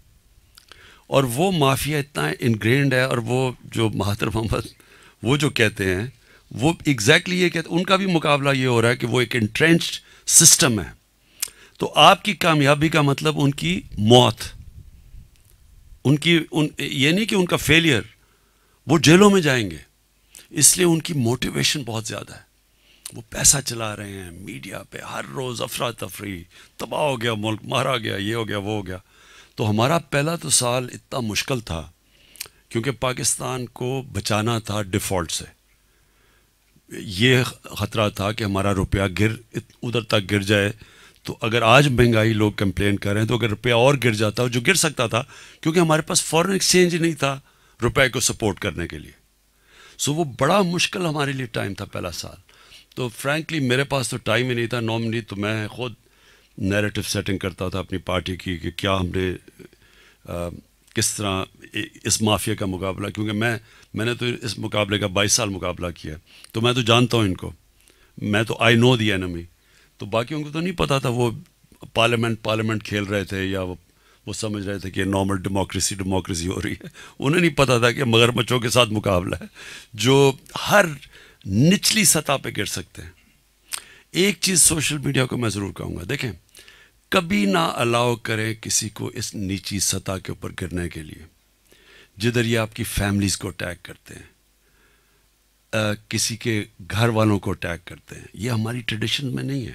اور وہ مافیا اتنا انگرینڈ ہے، اور وہ جو مہاتر محمد وہ جو کہتے ہیں وہ ایگزیکٹلی یہ کہتے ان کا بھی مقابلہ یہ ہو رہا ہے کہ وہ ایک انٹرینچڈ سسٹم ہے. تو آپ کی کامیابی کا مطلب ان کی موت, ان کی ان یہ نہیں کہ ان کا فیلئر, وہ جیلوں میں جائیں گے. اس لیے ان کی موٹیویشن بہت زیادہ ہے. وہ پیسہ چلا رہے ہیں میڈیا پہ, ہر روز افراتفری, تباہ ہو گیا ملک, مارا گیا, یہ ہو گیا وہ ہو گیا. تو ہمارا پہلا تو سال اتنا مشکل تھا کیونکہ پاکستان کو بچانا تھا ڈیفالٹ سے. یہ خطرہ تھا کہ ہمارا روپیہ گر ادھر تک گر جائے. تو اگر آج مہنگائی لوگ کمپلین کر رہے ہیں تو اگر روپیہ اور گر جاتا, جو گر سکتا تھا کیونکہ ہمارے پاس فورن ایکسچینج نہیں تھا روپے کو سپورٹ کرنے کے لیے. سو وہ بڑا مشکل ہمارے لیے ٹائم تھا پہلا سال. تو فرینکلی میرے پاس تو ٹائم ہی نہیں تھا. نارملی تو میں خود نیریٹو سیٹنگ کرتا تھا اپنی پارٹی کی کہ کیا ہم نے آ, کس طرح اس مافیا کا مقابلہ, کیونکہ میں میں نے تو اس مقابلے کا بائیس سال مقابلہ کیا, تو میں تو جانتا ہوں ان کو, میں تو آئی نو دی اینمی. تو باقیوں کو تو نہیں پتا تھا, وہ پارلیمنٹ پارلیمنٹ کھیل رہے تھے یا وہ وہ سمجھ رہے تھے کہ نارمل ڈیموکریسی ڈیموکریسی ہو رہی ہے. انہیں نہیں پتا تھا کہ مگرمچھوں کے ساتھ مقابلہ ہے جو ہر نچلی سطح پہ گر سکتے ہیں. ایک چیز سوشل میڈیا کو میں ضرور کہوں گا, دیکھیں کبھی نہ الاؤ کریں کسی کو اس نیچی سطح کے اوپر گرنے کے لیے, جدھر یہ آپ کی فیملیز کو اٹیک کرتے ہیں, آ, کسی کے گھر والوں کو اٹیک کرتے ہیں. یہ ہماری ٹریڈیشن میں نہیں ہے.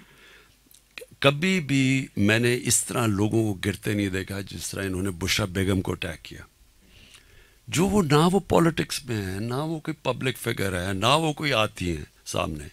کبھی بھی میں نے اس طرح لوگوں کو گرتے نہیں دیکھا جس طرح انہوں نے بشرا بیگم کو اٹیک کیا, جو وہ نہ وہ پولیٹکس میں ہیں, نہ وہ کوئی پبلک فگر ہے, نہ وہ کوئی آتی ہیں سامنے.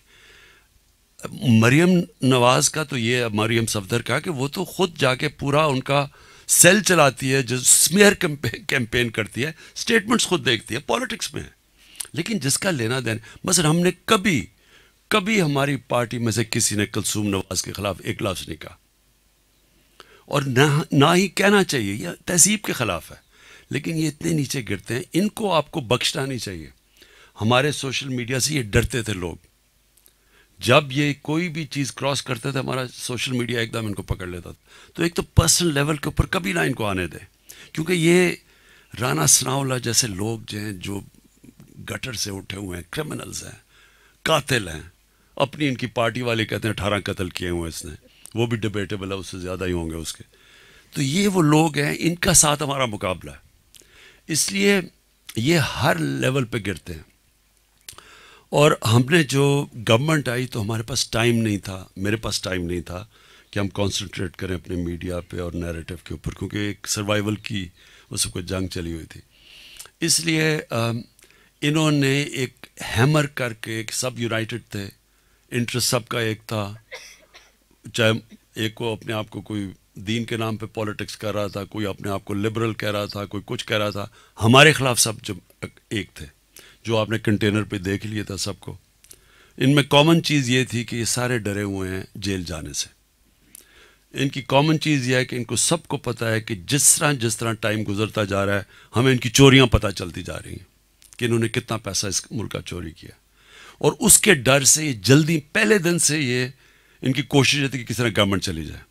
مریم نواز کا تو یہ, مریم صفدر کا, کہ وہ تو خود جا کے پورا ان کا سیل چلاتی ہے, جو سمیئر کیمپین کرتی ہے, سٹیٹمنٹس خود دیکھتی ہے, پولیٹکس میں ہے. لیکن جس کا لینا دینا, مثلا ہم نے کبھی کبھی ہماری پارٹی میں سے کسی نے کلثوم نواز کے خلاف ایک لفظ نہیں کہا, اور نہ نہ ہی کہنا چاہیے, یہ تہذیب کے خلاف ہے. لیکن یہ اتنے نیچے گرتے ہیں, ان کو آپ کو بخشنا نہیں چاہیے. ہمارے سوشل میڈیا سے یہ ڈرتے تھے لوگ, جب یہ کوئی بھی چیز کراس کرتے تھے ہمارا سوشل میڈیا ایک دم ان کو پکڑ لیتا تھا. تو ایک تو پرسنل لیول کے اوپر کبھی نہ ان کو آنے دیں, کیونکہ یہ رانا ثناء اللہ جیسے لوگ جو ہیں, جو گٹر سے اٹھے ہوئے ہیں, کرمنلز ہیں, قاتل ہیں. اپنی ان کی پارٹی والے کہتے ہیں اٹھارہ قتل کیے ہوئے اس نے, وہ بھی ڈبیٹیبل ہے, اس سے زیادہ ہی ہوں گے اس کے. تو یہ وہ لوگ ہیں, ان کا ساتھ ہمارا مقابلہ ہے. اس لیے یہ ہر لیول پہ گرتے ہیں. اور ہم نے جو گورنمنٹ آئی تو ہمارے پاس ٹائم نہیں تھا, میرے پاس ٹائم نہیں تھا کہ ہم کانسنٹریٹ کریں اپنے میڈیا پہ اور نیریٹو کے اوپر, کیونکہ ایک سروائیول کی اس کو جنگ چلی ہوئی تھی. اس لیے انہوں نے ایک ہیمر کر کے, ایک سب یونائٹڈ تھے, انٹرسٹ سب کا ایک تھا, چاہے ایک کو اپنے آپ کو کوئی دین کے نام پہ پولیٹکس کر رہا تھا, کوئی اپنے آپ کو لبرل کہہ رہا تھا, کوئی کچھ کہہ رہا تھا. ہمارے خلاف سب جب ایک تھے, جو آپ نے کنٹینر پہ دیکھ لیا تھا سب کو. ان میں کامن چیز یہ تھی کہ یہ سارے ڈرے ہوئے ہیں جیل جانے سے. ان کی کامن چیز یہ ہے کہ ان کو سب کو پتہ ہے کہ جس طرح جس طرح ٹائم گزرتا جا رہا ہے, ہمیں ان کی چوریاں پتہ چلتی جا رہی ہیں کہ انہوں نے کتنا پیسہ اس ملک کا چوری کیا. اور اس کے ڈر سے یہ جلدی پہلے دن سے یہ ان کی کوشش رہتی کہ کس طرح گورنمنٹ چلی جائے.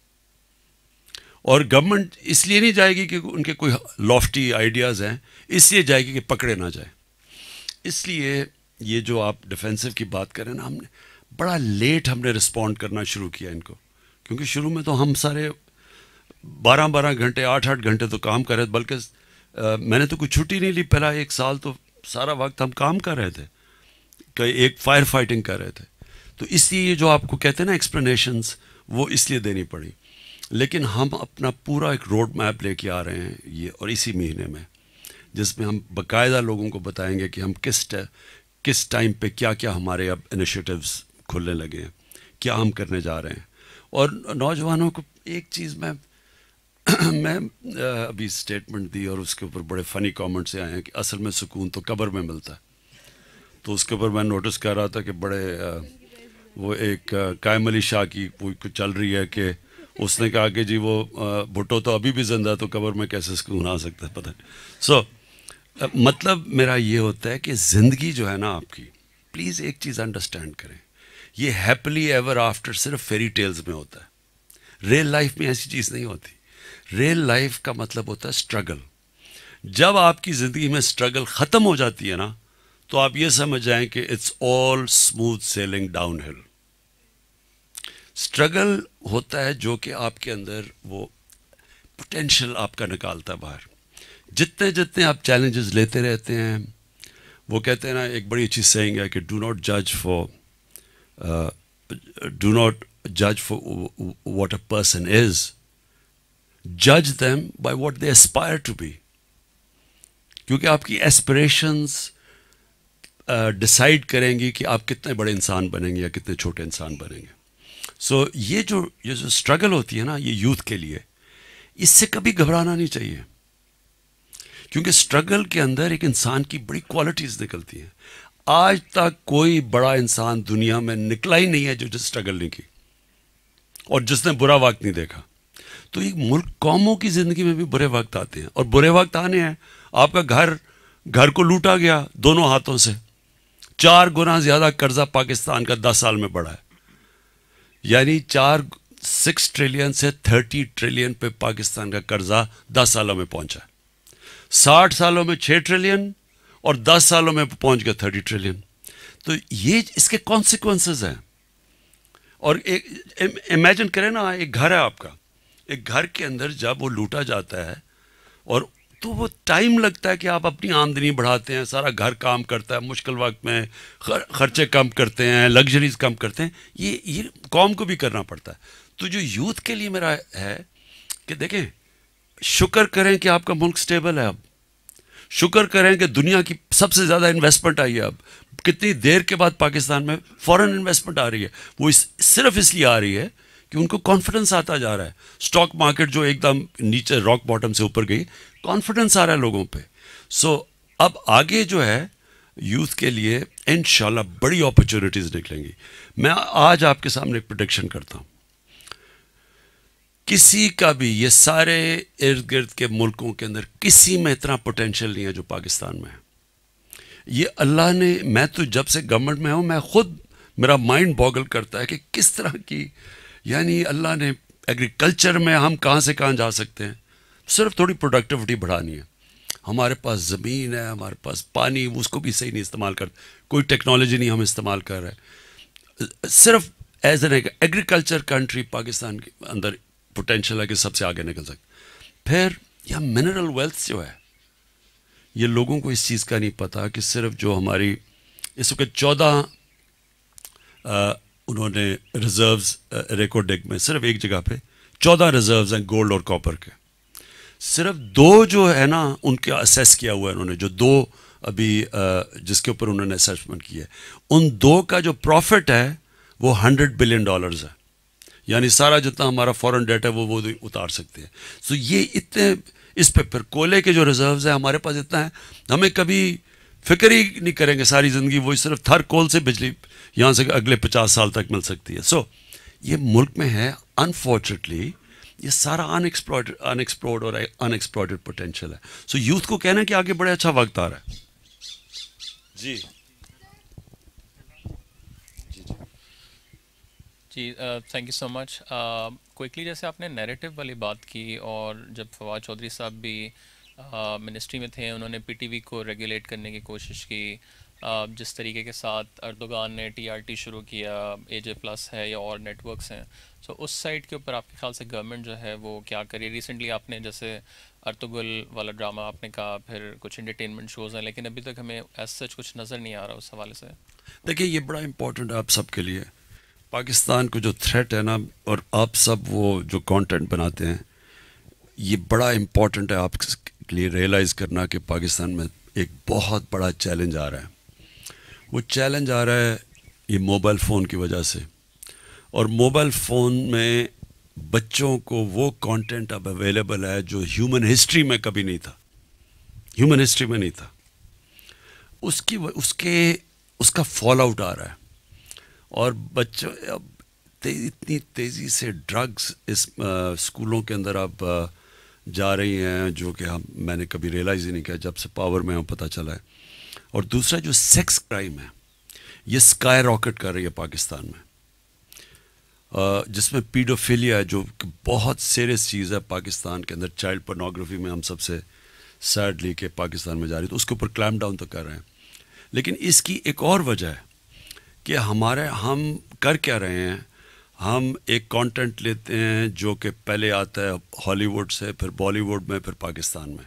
اور گورنمنٹ اس لیے نہیں جائے گی کہ ان کے کوئی لافٹی آئیڈیاز ہیں, اس لیے جائے گی کہ پکڑے نہ جائے. اس لیے یہ جو آپ ڈیفینسو کی بات کریں نا, ہم نے بڑا لیٹ ہم نے رسپونڈ کرنا شروع کیا ان کو, کیونکہ شروع میں تو ہم سارے بارہ بارہ گھنٹے آٹھ آٹھ گھنٹے تو کام کر رہے تھے, بلکہ میں نے تو کوئی چھٹی نہیں لی. پہلا ایک سال تو سارا وقت ہم کام کر رہے تھے, کہ ایک فائر فائٹنگ کر رہے تھے. تو اس لیے یہ جو آپ کو کہتے ہیں نا ایکسپلینیشنز, وہ اس لیے دینی پڑی. لیکن ہم اپنا پورا ایک روڈ میپ لے کے آ رہے ہیں یہ, اور اسی مہینے میں, جس میں ہم باقاعدہ لوگوں کو بتائیں گے کہ ہم کس کس ٹائم پہ کیا کیا ہمارے اب انیشیٹیوز کھلنے لگے ہیں, کیا ہم کرنے جا رہے ہیں. اور نوجوانوں کو ایک چیز میں میں ابھی اسٹیٹمنٹ دی اور اس کے اوپر بڑے فنی کامنٹ سے آئے ہیں کہ اصل میں سکون تو قبر میں ملتا ہے. تو اس کے اوپر میں نوٹس کر رہا تھا کہ بڑے وہ ایک قائم علی شاہ کی کوئی کچھ چل رہی ہے کہ اس نے کہا کہ جی وہ بھٹو تو ابھی بھی زندہ, تو قبر میں کیسے سکون آ سکتا ہے, پتہ نہیں. سو مطلب میرا یہ ہوتا ہے کہ زندگی جو ہے نا آپ کی, پلیز ایک چیز انڈرسٹینڈ کریں, یہ ہیپلی ایور آفٹر صرف فیری ٹیلز میں ہوتا ہے. ریئل لائف میں ایسی چیز نہیں ہوتی. ریئل لائف کا مطلب ہوتا ہے اسٹرگل. جب آپ کی زندگی میں اسٹرگل ختم ہو جاتی ہے نا, تو آپ یہ سمجھ جائیں کہ it's all smooth sailing downhill. Struggle ہوتا ہے جو کہ آپ کے اندر وہ پوٹینشیل آپ کا نکالتا ہے باہر. جتنے جتنے آپ چیلنجز لیتے رہتے ہیں, وہ کہتے ہیں نا, ایک بڑی اچھی سینگ ہے کہ ڈو ناٹ جج فار ڈو ناٹ جج for what a person is, جج them by what they aspire to be. کیونکہ آپ کی ایسپریشنس ڈسائڈ کریں گی کہ آپ کتنے بڑے انسان بنیں گے یا کتنے چھوٹے انسان بنیں گے. سو یہ جو یہ جو اسٹرگل ہوتی ہے نا, یہ یوتھ کے لیے, اس سے کبھی گھبرانا نہیں چاہیے, کیونکہ اسٹرگل کے اندر ایک انسان کی بڑی کوالٹیز نکلتی ہیں. آج تک کوئی بڑا انسان دنیا میں نکلا ہی نہیں ہے جو جس اسٹرگل نہیں کی اور جس نے برا وقت نہیں دیکھا. تو ایک ملک, قوموں کی زندگی میں بھی برے وقت آتے ہیں, اور برے وقت آنے ہیں. آپ کا گھر گھر کو لوٹا گیا دونوں ہاتھوں سے, چار گنا زیادہ قرضہ پاکستان کا دس سال میں بڑھا ہے, یعنی چار سکس ٹریلین سے تھرٹی ٹریلین پہ پاکستان کا قرضہ دس سالوں میں پہنچا ہے. ساٹھ سالوں میں چھ ٹریلین اور دس سالوں میں پہنچ گیا تھرٹی ٹریلین. تو یہ اس کے کانسیکوینسز ہیں. اور ایک امیجن کریں نا, ایک گھر ہے آپ کا, ایک گھر کے اندر جب وہ لوٹا جاتا ہے, اور تو وہ ٹائم لگتا ہے کہ آپ اپنی آمدنی بڑھاتے ہیں, سارا گھر کام کرتا ہے, مشکل وقت میں خرچے کم کرتے ہیں, لگژریز کم کرتے ہیں, یہ یہ قوم کو بھی کرنا پڑتا ہے. تو جو یوتھ کے لیے میرا ہے کہ دیکھیں, شکر کریں کہ آپ کا ملک سٹیبل ہے. اب شکر کریں کہ دنیا کی سب سے زیادہ انویسٹمنٹ آئی ہے. اب کتنی دیر کے بعد پاکستان میں فورن انویسٹمنٹ آ رہی ہے, وہ اس صرف اس لیے آ رہی ہے کہ ان کو کانفیڈنس آتا جا رہا ہے. اسٹاک مارکیٹ جو ایک دم نیچے راک باٹم سے اوپر گئی, کانفیڈنس آ رہا ہے لوگوں پہ. سو اب آگے جو ہے یوتھ کے لیے انشاءاللہ بڑی اپرچونیٹیز نکلیں گی. میں آج آپ کے سامنے ایک پریڈکشن کرتا ہوں, کسی کا بھی یہ سارے ارد گرد کے ملکوں کے اندر کسی میں اتنا پوٹینشیل نہیں ہے جو پاکستان میں ہے. یہ اللہ نے, میں تو جب سے گورنمنٹ میں ہوں, میں خود میرا مائنڈ باگل کرتا ہے کہ کس طرح کی, یعنی اللہ نے ایگریکلچر میں ہم کہاں سے کہاں جا سکتے ہیں. صرف تھوڑی پروڈکٹیوٹی بڑھانی ہے. ہمارے پاس زمین ہے, ہمارے پاس پانی, اس کو بھی صحیح نہیں استعمال کرتے, کوئی ٹیکنالوجی نہیں ہم استعمال کر رہے. صرف as an agriculture country Pakistan کے اندر پوٹینشیل ہے کہ سب سے آگے نکل سکتے. پھر یہ منرل ویلتھ جو ہے, یہ لوگوں کو اس چیز کا نہیں پتا کہ صرف جو ہماری اس وقت چودہ انہوں نے ریزروز ریکارڈ میں صرف ایک جگہ پہ چودہ ریزروز ہیں گولڈ اور کاپر کے. صرف دو جو ہے نا ان کا اسیس کیا ہوا ہے انہوں نے, جو دو ابھی جس کے اوپر انہوں نے اسیسمنٹ کی ہے, ان دو کا جو پروفٹ ہے وہ ہنڈریڈ بلین ڈالرز ہے. یعنی سارا جتنا ہمارا فورن ڈیٹ ہے وہ وہ اتار سکتے ہیں. سو یہ اتنے, اس پہ پھر کولے کے جو ریزروز ہیں ہمارے پاس اتنا ہے, ہمیں کبھی فکر ہی نہیں کریں گے ساری زندگی, وہی صرف تھر کول سے بجلی یہاں سے اگلے پچاس سال تک مل سکتی ہے. سو یہ ملک میں ہے انفارچونیٹلی یہ سارا ان ایکسپلورڈ ان ایکسپلورڈ اور ان ایکسپلورڈ پوٹینشیل ہے. سو یوتھ کو کہنا ہے کہ آگے بڑے اچھا وقت آ رہا ہے. جی جی thank you so much. Quickly جیسے آپ نے نیریٹو والی بات کی, اور جب فواد چودھری صاحب بھی منسٹری میں تھے, انہوں نے پی ٹی وی کو ریگولیٹ کرنے کی کوشش کی. جس طریقے کے ساتھ اردوغان نے ٹی آر ٹی شروع کیا, اے جے پلس ہے یا اور نیٹ ورکس ہیں, سو اس سائٹ کے اوپر آپ کے خیال سے گورنمنٹ جو ہے وہ کیا کری؟ ریسنٹلی آپ نے جیسے ارطغرل والا ڈرامہ آپ نے کہا, پھر کچھ انٹرٹینمنٹ شوز ہیں, لیکن ابھی تک ہمیں ایز سچ کچھ نظر نہیں آ رہا اس حوالے سے. دیکھیے یہ بڑا امپورٹنٹ ہے آپ سب کے لیے. پاکستان کو جو تھریٹ ہے نا, اور آپ سب وہ جو کانٹینٹ بناتے ہیں, یہ بڑا امپورٹنٹ ہے آپ کے لیے ریئلائز کرنا کہ پاکستان میں ایک بہت بڑا چیلنج آ رہا ہے. وہ چیلنج آ رہا ہے یہ موبائل فون کی وجہ سے, اور موبائل فون میں بچوں کو وہ کانٹینٹ اب اویلیبل ہے جو ہیومن ہسٹری میں کبھی نہیں تھا, ہیومن ہسٹری میں نہیں تھا. اس کی اس کے اس کا فال آؤٹ آ رہا ہے, اور بچوں اب اتنی تیزی سے ڈرگس اس اسکولوں کے اندر اب جا رہی ہیں جو کہ ہم میں نے کبھی ریئلائز ہی نہیں کیا, جب سے پاور میں ہم پتہ چلا ہے. اور دوسرا جو سیکس کرائم ہے یہ اسکائی راکٹ کر رہی ہے پاکستان میں, جس میں پیڈوفیلیا ہے جو کہ بہت سیریس چیز ہے پاکستان کے اندر. چائلڈ پورنوگرافی میں ہم سب سے سیڈلی کہ پاکستان میں جا رہی, تو اس کے اوپر کلیم ڈاؤن تو کر رہے ہیں, لیکن اس کی ایک اور وجہ ہے کہ ہمارے ہم کر کیا رہے ہیں, ہم ایک کانٹینٹ لیتے ہیں جو کہ پہلے آتا ہے ہالی ووڈ سے, پھر بالی ووڈ میں, پھر پاکستان میں.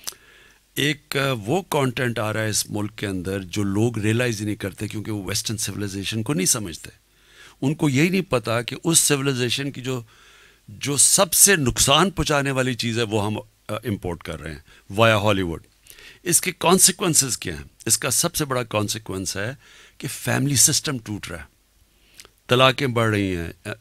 ایک وہ کانٹینٹ آ رہا ہے اس ملک کے اندر جو لوگ ریئلائز ہی نہیں کرتے, کیونکہ وہ ویسٹرن سویلائزیشن کو نہیں سمجھتے. ان کو یہی نہیں پتا کہ اس سویلائزیشن کی جو جو سب سے نقصان پہنچانے والی چیز ہے وہ ہم امپورٹ کر رہے ہیں وایا ہالی ووڈ. اس کے کانسیکوینسز کیا ہیں؟ اس کا سب سے بڑا کانسیکوینس ہے کہ فیملی سسٹم ٹوٹ رہا ہے, طلاقیں بڑھ رہی ہیں.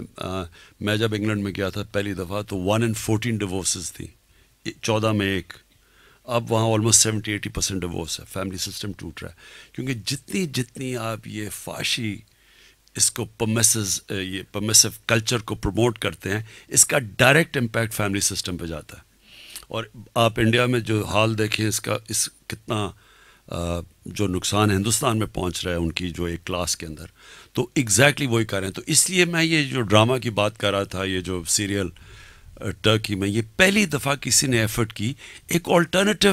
میں جب انگلینڈ میں گیا تھا پہلی دفعہ تو ون ان فورٹین ڈیورسز تھیں, چودہ میں ایک. اب وہاں almost seventy eighty percent divorce ہے. فیملی سسٹم ٹوٹ رہا ہے کیونکہ جتنی جتنی آپ یہ فاشی اس کو پرمیسز یہ پرمیسو کلچر کو پروموٹ کرتے ہیں, اس کا ڈائریکٹ امپیکٹ فیملی سسٹم پہ جاتا ہے. اور آپ انڈیا میں جو حال دیکھیں اس کا, اس کتنا جو نقصان ہندوستان میں پہنچ رہا ہے ان کی جو ایک کلاس کے اندر, تو ایگزیکٹلی وہی کر رہے ہیں. تو اس لیے میں یہ جو ڈرامہ کی بات کر رہا تھا, یہ جو سیریل ٹرکی میں, یہ پہلی دفعہ کسی نے ایفرٹ کی ایک آلٹرنیٹیو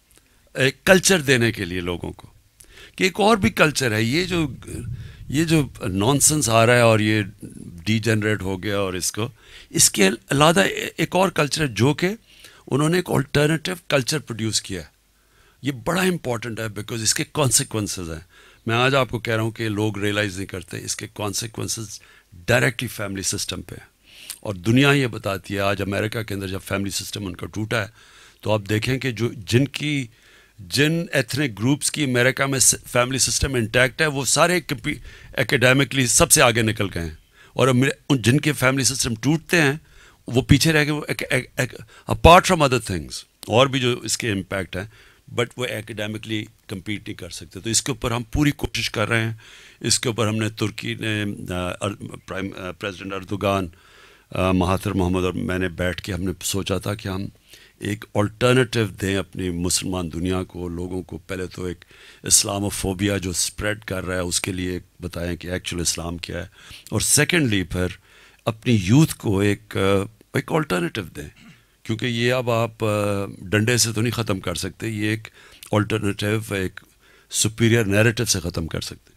کلچر دینے کے لیے لوگوں کو, کہ ایک اور بھی کلچر ہے. یہ جو یہ جو نانسنس آ رہا ہے اور یہ ڈی جنریٹ ہو گیا, اور اس کو اس کے علیحدہ ایک اور کلچر ہے جو کہ انہوں نے ایک آلٹرنیٹیو کلچر پروڈیوس کیا ہے. یہ بڑا امپورٹنٹ ہے بیکاز اس کے کانسیکوینسز ہیں. میں آج آپ کو کہہ رہا ہوں کہ لوگ ریئلائز نہیں کرتے, اس کے کانسیکوینسز ڈائریکٹلی فیملی سسٹم پہ ہیں. اور دنیا یہ بتاتی ہے, آج امریکہ کے اندر جب فیملی سسٹم ان کا ٹوٹا ہے تو آپ دیکھیں کہ جو جن کی جن ایتھنک گروپس کی امریکہ میں فیملی سسٹم انٹیکٹ ہے وہ سارے اکیڈیمکلی سب سے آگے نکل گئے ہیں, اور جن کے فیملی سسٹم ٹوٹتے ہیں وہ پیچھے رہ گئے اپارٹ فرام ادر تھنگس, اور بھی جو اس کے امپیکٹ ہیں, بٹ وہ اکیڈیمکلی کمپیٹ نہیں کر سکتے. تو اس کے اوپر ہم پوری کوشش کر رہے ہیں. اس کے اوپر ہم نے ترکی نے prime president Erdogan, Mahathir Mohamad اور میں نے بیٹھ کے ہم نے سوچا تھا کہ ہم ایک آلٹرنیٹیو دیں اپنی مسلمان دنیا کو, لوگوں کو. پہلے تو ایک اسلاموفوبیا جو اسپریڈ کر رہا ہے اس کے لیے ایک بتائیں کہ ایکچوئل اسلام کیا ہے, اور سیکنڈلی پھر اپنی یوتھ کو ایک ایک آلٹرنیٹیو دیں, کیونکہ یہ اب آپ ڈنڈے سے تو نہیں ختم کر سکتے, یہ ایک آلٹرنیٹیو ایک سپیریئر نیریٹو سے ختم کر سکتے.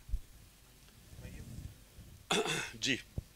جی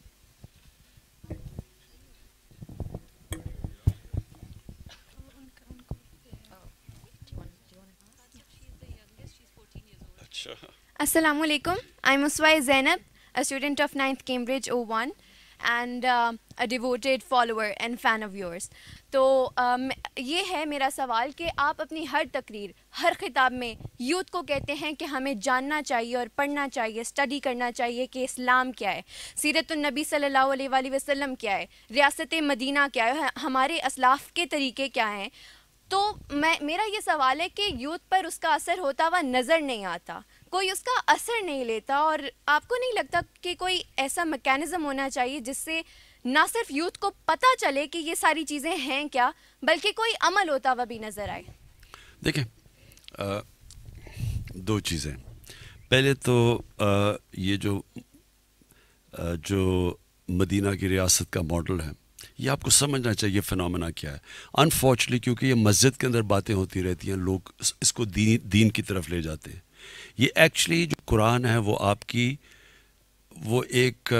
Assalamu alaikum. I'm Uswai Zainab, a student of ninth Cambridge O one and uh, a devoted follower and fan of yours. تو um, یہ ہے میرا سوال کہ آپ اپنی ہر تقریر, ہر خطاب میں یوتھ کو کہتے ہیں کہ ہمیں جاننا چاہیے اور پڑھنا چاہیے, اسٹڈی کرنا چاہیے کہ اسلام کیا ہے, سیرت النبی صلی اللہ علیہ وآلہ وسلم کیا ہے, ریاست مدینہ کیا ہے, ہمارے اسلاف کے طریقے کیا ہیں. تو میں میرا یہ سوال ہے کہ یوتھ پر اس کا اثر ہوتا ہوا نظر نہیں آتا, کوئی اس کا اثر نہیں لیتا, اور آپ کو نہیں لگتا کہ کوئی ایسا میکینزم ہونا چاہیے جس سے نہ صرف یوتھ کو پتہ چلے کہ یہ ساری چیزیں ہیں کیا, بلکہ کوئی عمل ہوتا ہوا بھی نظر آئے؟ دیکھیں آ, دو چیزیں. پہلے تو آ, یہ جو آ, جو مدینہ کی ریاست کا ماڈل ہے, یہ آپ کو سمجھنا چاہیے فنومنا کیا ہے. انفارچونیٹلی کیونکہ یہ مسجد کے اندر باتیں ہوتی رہتی ہیں, لوگ اس کو دین دین کی طرف لے جاتے ہیں. یہ ایکچولی جو قرآن ہے وہ آپ کی وہ ایک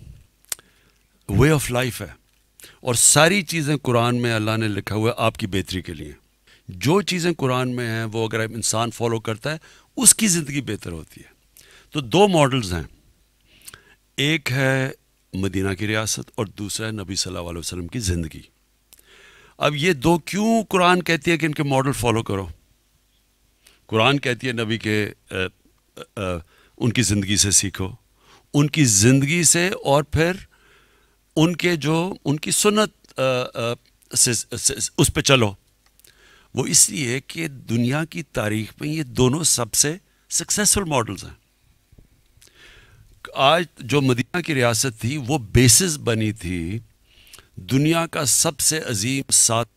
وے آف لائف ہے, اور ساری چیزیں قرآن میں اللہ نے لکھا ہوا ہے آپ کی بہتری کے لیے. جو چیزیں قرآن میں ہیں وہ اگر انسان فالو کرتا ہے اس کی زندگی بہتر ہوتی ہے. تو دو ماڈلز ہیں, ایک ہے مدینہ کی ریاست اور دوسرا ہے نبی صلی اللہ علیہ وسلم کی زندگی. اب یہ دو کیوں قرآن کہتی ہے کہ ان کے ماڈل فالو کرو؟ قرآن کہتی ہے نبی کے آ, آ, ان کی زندگی سے سیکھو, ان کی زندگی سے, اور پھر ان کے جو ان کی سنت آ, آ, سے, سے, اس پہ چلو. وہ اس لیے کہ دنیا کی تاریخ میں یہ دونوں سب سے سکسیسفل ماڈلز ہیں. آج جو مدینہ کی ریاست تھی وہ بیسز بنی تھی دنیا کا سب سے عظیم سات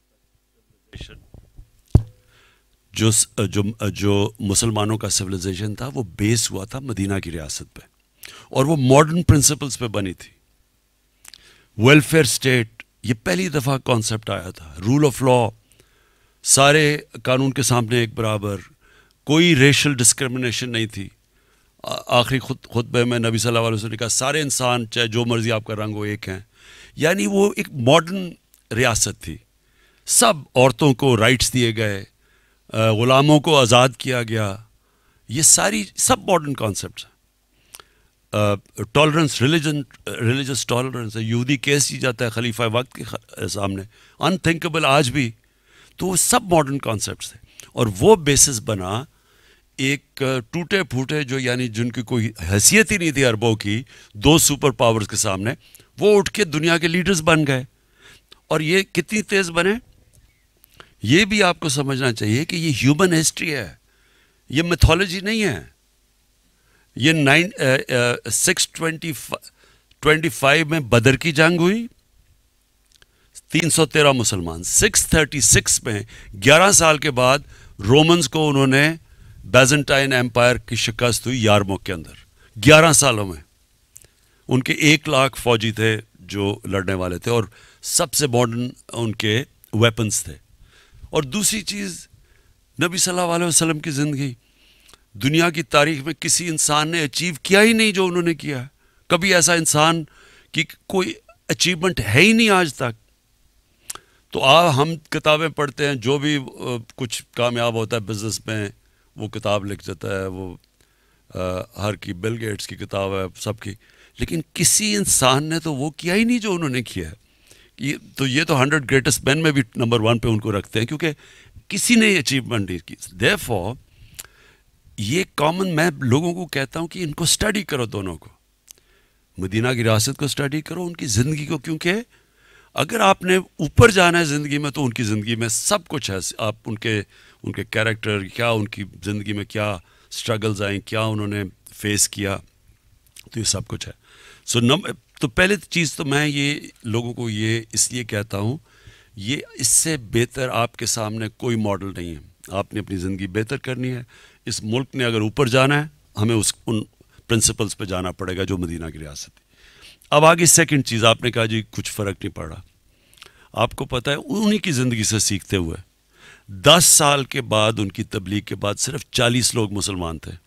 جو جو جو مسلمانوں کا سویلائزیشن تھا وہ بیس ہوا تھا مدینہ کی ریاست پہ, اور وہ ماڈرن پرنسپلز پہ بنی تھی. ویلفیئر اسٹیٹ یہ پہلی دفعہ کانسیپٹ آیا تھا, رول آف لا, سارے قانون کے سامنے ایک برابر, کوئی ریشل ڈسکرمنیشن نہیں تھی. آخری خود خطبے میں نبی صلی اللہ علیہ وسلم نے کہا سارے انسان چاہے جو مرضی آپ کا رنگ ہو ایک ہیں. یعنی وہ ایک ماڈرن ریاست تھی. سب عورتوں کو رائٹس دیے گئے, غلاموں کو آزاد کیا گیا. یہ ساری سب ماڈرن کانسیپٹس ہیں. ٹالرنس, ریلیجن ریلیجس ٹالرنس ہے. یہودی کیس کی جاتا ہے خلیفہ وقت کے سامنے, ان تھنکیبل آج بھی. تو وہ سب ماڈرن کانسیپٹس تھے, اور وہ بیسس بنا ایک ٹوٹے پھوٹے جو یعنی جن کی کوئی حیثیت ہی نہیں تھی عربوں کی, دو سپر پاورز کے سامنے وہ اٹھ کے دنیا کے لیڈرز بن گئے. اور یہ کتنی تیز بنے, یہ بھی آپ کو سمجھنا چاہیے کہ یہ ہیومن ہسٹری ہے, یہ میتھولوجی نہیں ہے. یہ nine six twenty twenty five میں بدر کی جنگ ہوئی, تین سو تیرہ مسلمان. سکس تھرٹی سکس میں گیارہ سال کے بعد رومنز کو انہوں نے بیزنٹائن ایمپائر کی شکست ہوئی یارموک کے اندر. گیارہ سالوں میں ان کے ایک لاکھ فوجی تھے جو لڑنے والے تھے, اور سب سے ماڈرن ان کے ویپنز تھے. اور دوسری چیز, نبی صلی اللہ علیہ وسلم کی زندگی دنیا کی تاریخ میں کسی انسان نے اچیو کیا ہی نہیں جو انہوں نے کیا ہے. کبھی ایسا انسان کی کوئی اچیومنٹ ہے ہی نہیں آج تک. تو آ ہم کتابیں پڑھتے ہیں, جو بھی کچھ کامیاب ہوتا ہے بزنس میں وہ کتاب لکھ دیتا ہے, وہ ہر کی بل گیٹس کی کتاب ہے سب کی, لیکن کسی انسان نے تو وہ کیا ہی نہیں جو انہوں نے کیا ہے. یہ تو یہ تو ہنڈریڈ گریٹسٹ مین میں بھی نمبر ون پہ ان کو رکھتے ہیں, کیونکہ کسی نے یہ اچیومنٹ نہیں کی. دیئرفور یہ کامن, میں لوگوں کو کہتا ہوں کہ ان کو اسٹڈی کرو, دونوں کو, مدینہ کی ریاست کو اسٹڈی کرو, ان کی زندگی کو, کیونکہ اگر آپ نے اوپر جانا ہے زندگی میں تو ان کی زندگی میں سب کچھ ہے. آپ ان کے ان کے کیریکٹر کیا, ان کی زندگی میں کیا اسٹرگلز آئیں, کیا انہوں نے فیس کیا, تو یہ سب کچھ ہے. سو نم تو پہلے چیز تو میں یہ لوگوں کو یہ اس لیے کہتا ہوں, یہ اس سے بہتر آپ کے سامنے کوئی ماڈل نہیں ہے. آپ نے اپنی زندگی بہتر کرنی ہے. اس ملک نے اگر اوپر جانا ہے, ہمیں اس ان پرنسپلز پہ جانا پڑے گا جو مدینہ کی ریاست ہے. اب آگے سیکنڈ چیز, آپ نے کہا جی کچھ فرق نہیں پڑ رہا. آپ کو پتہ ہے انہی کی زندگی سے سیکھتے ہوئے دس سال کے بعد, ان کی تبلیغ کے بعد صرف چالیس لوگ مسلمان تھے.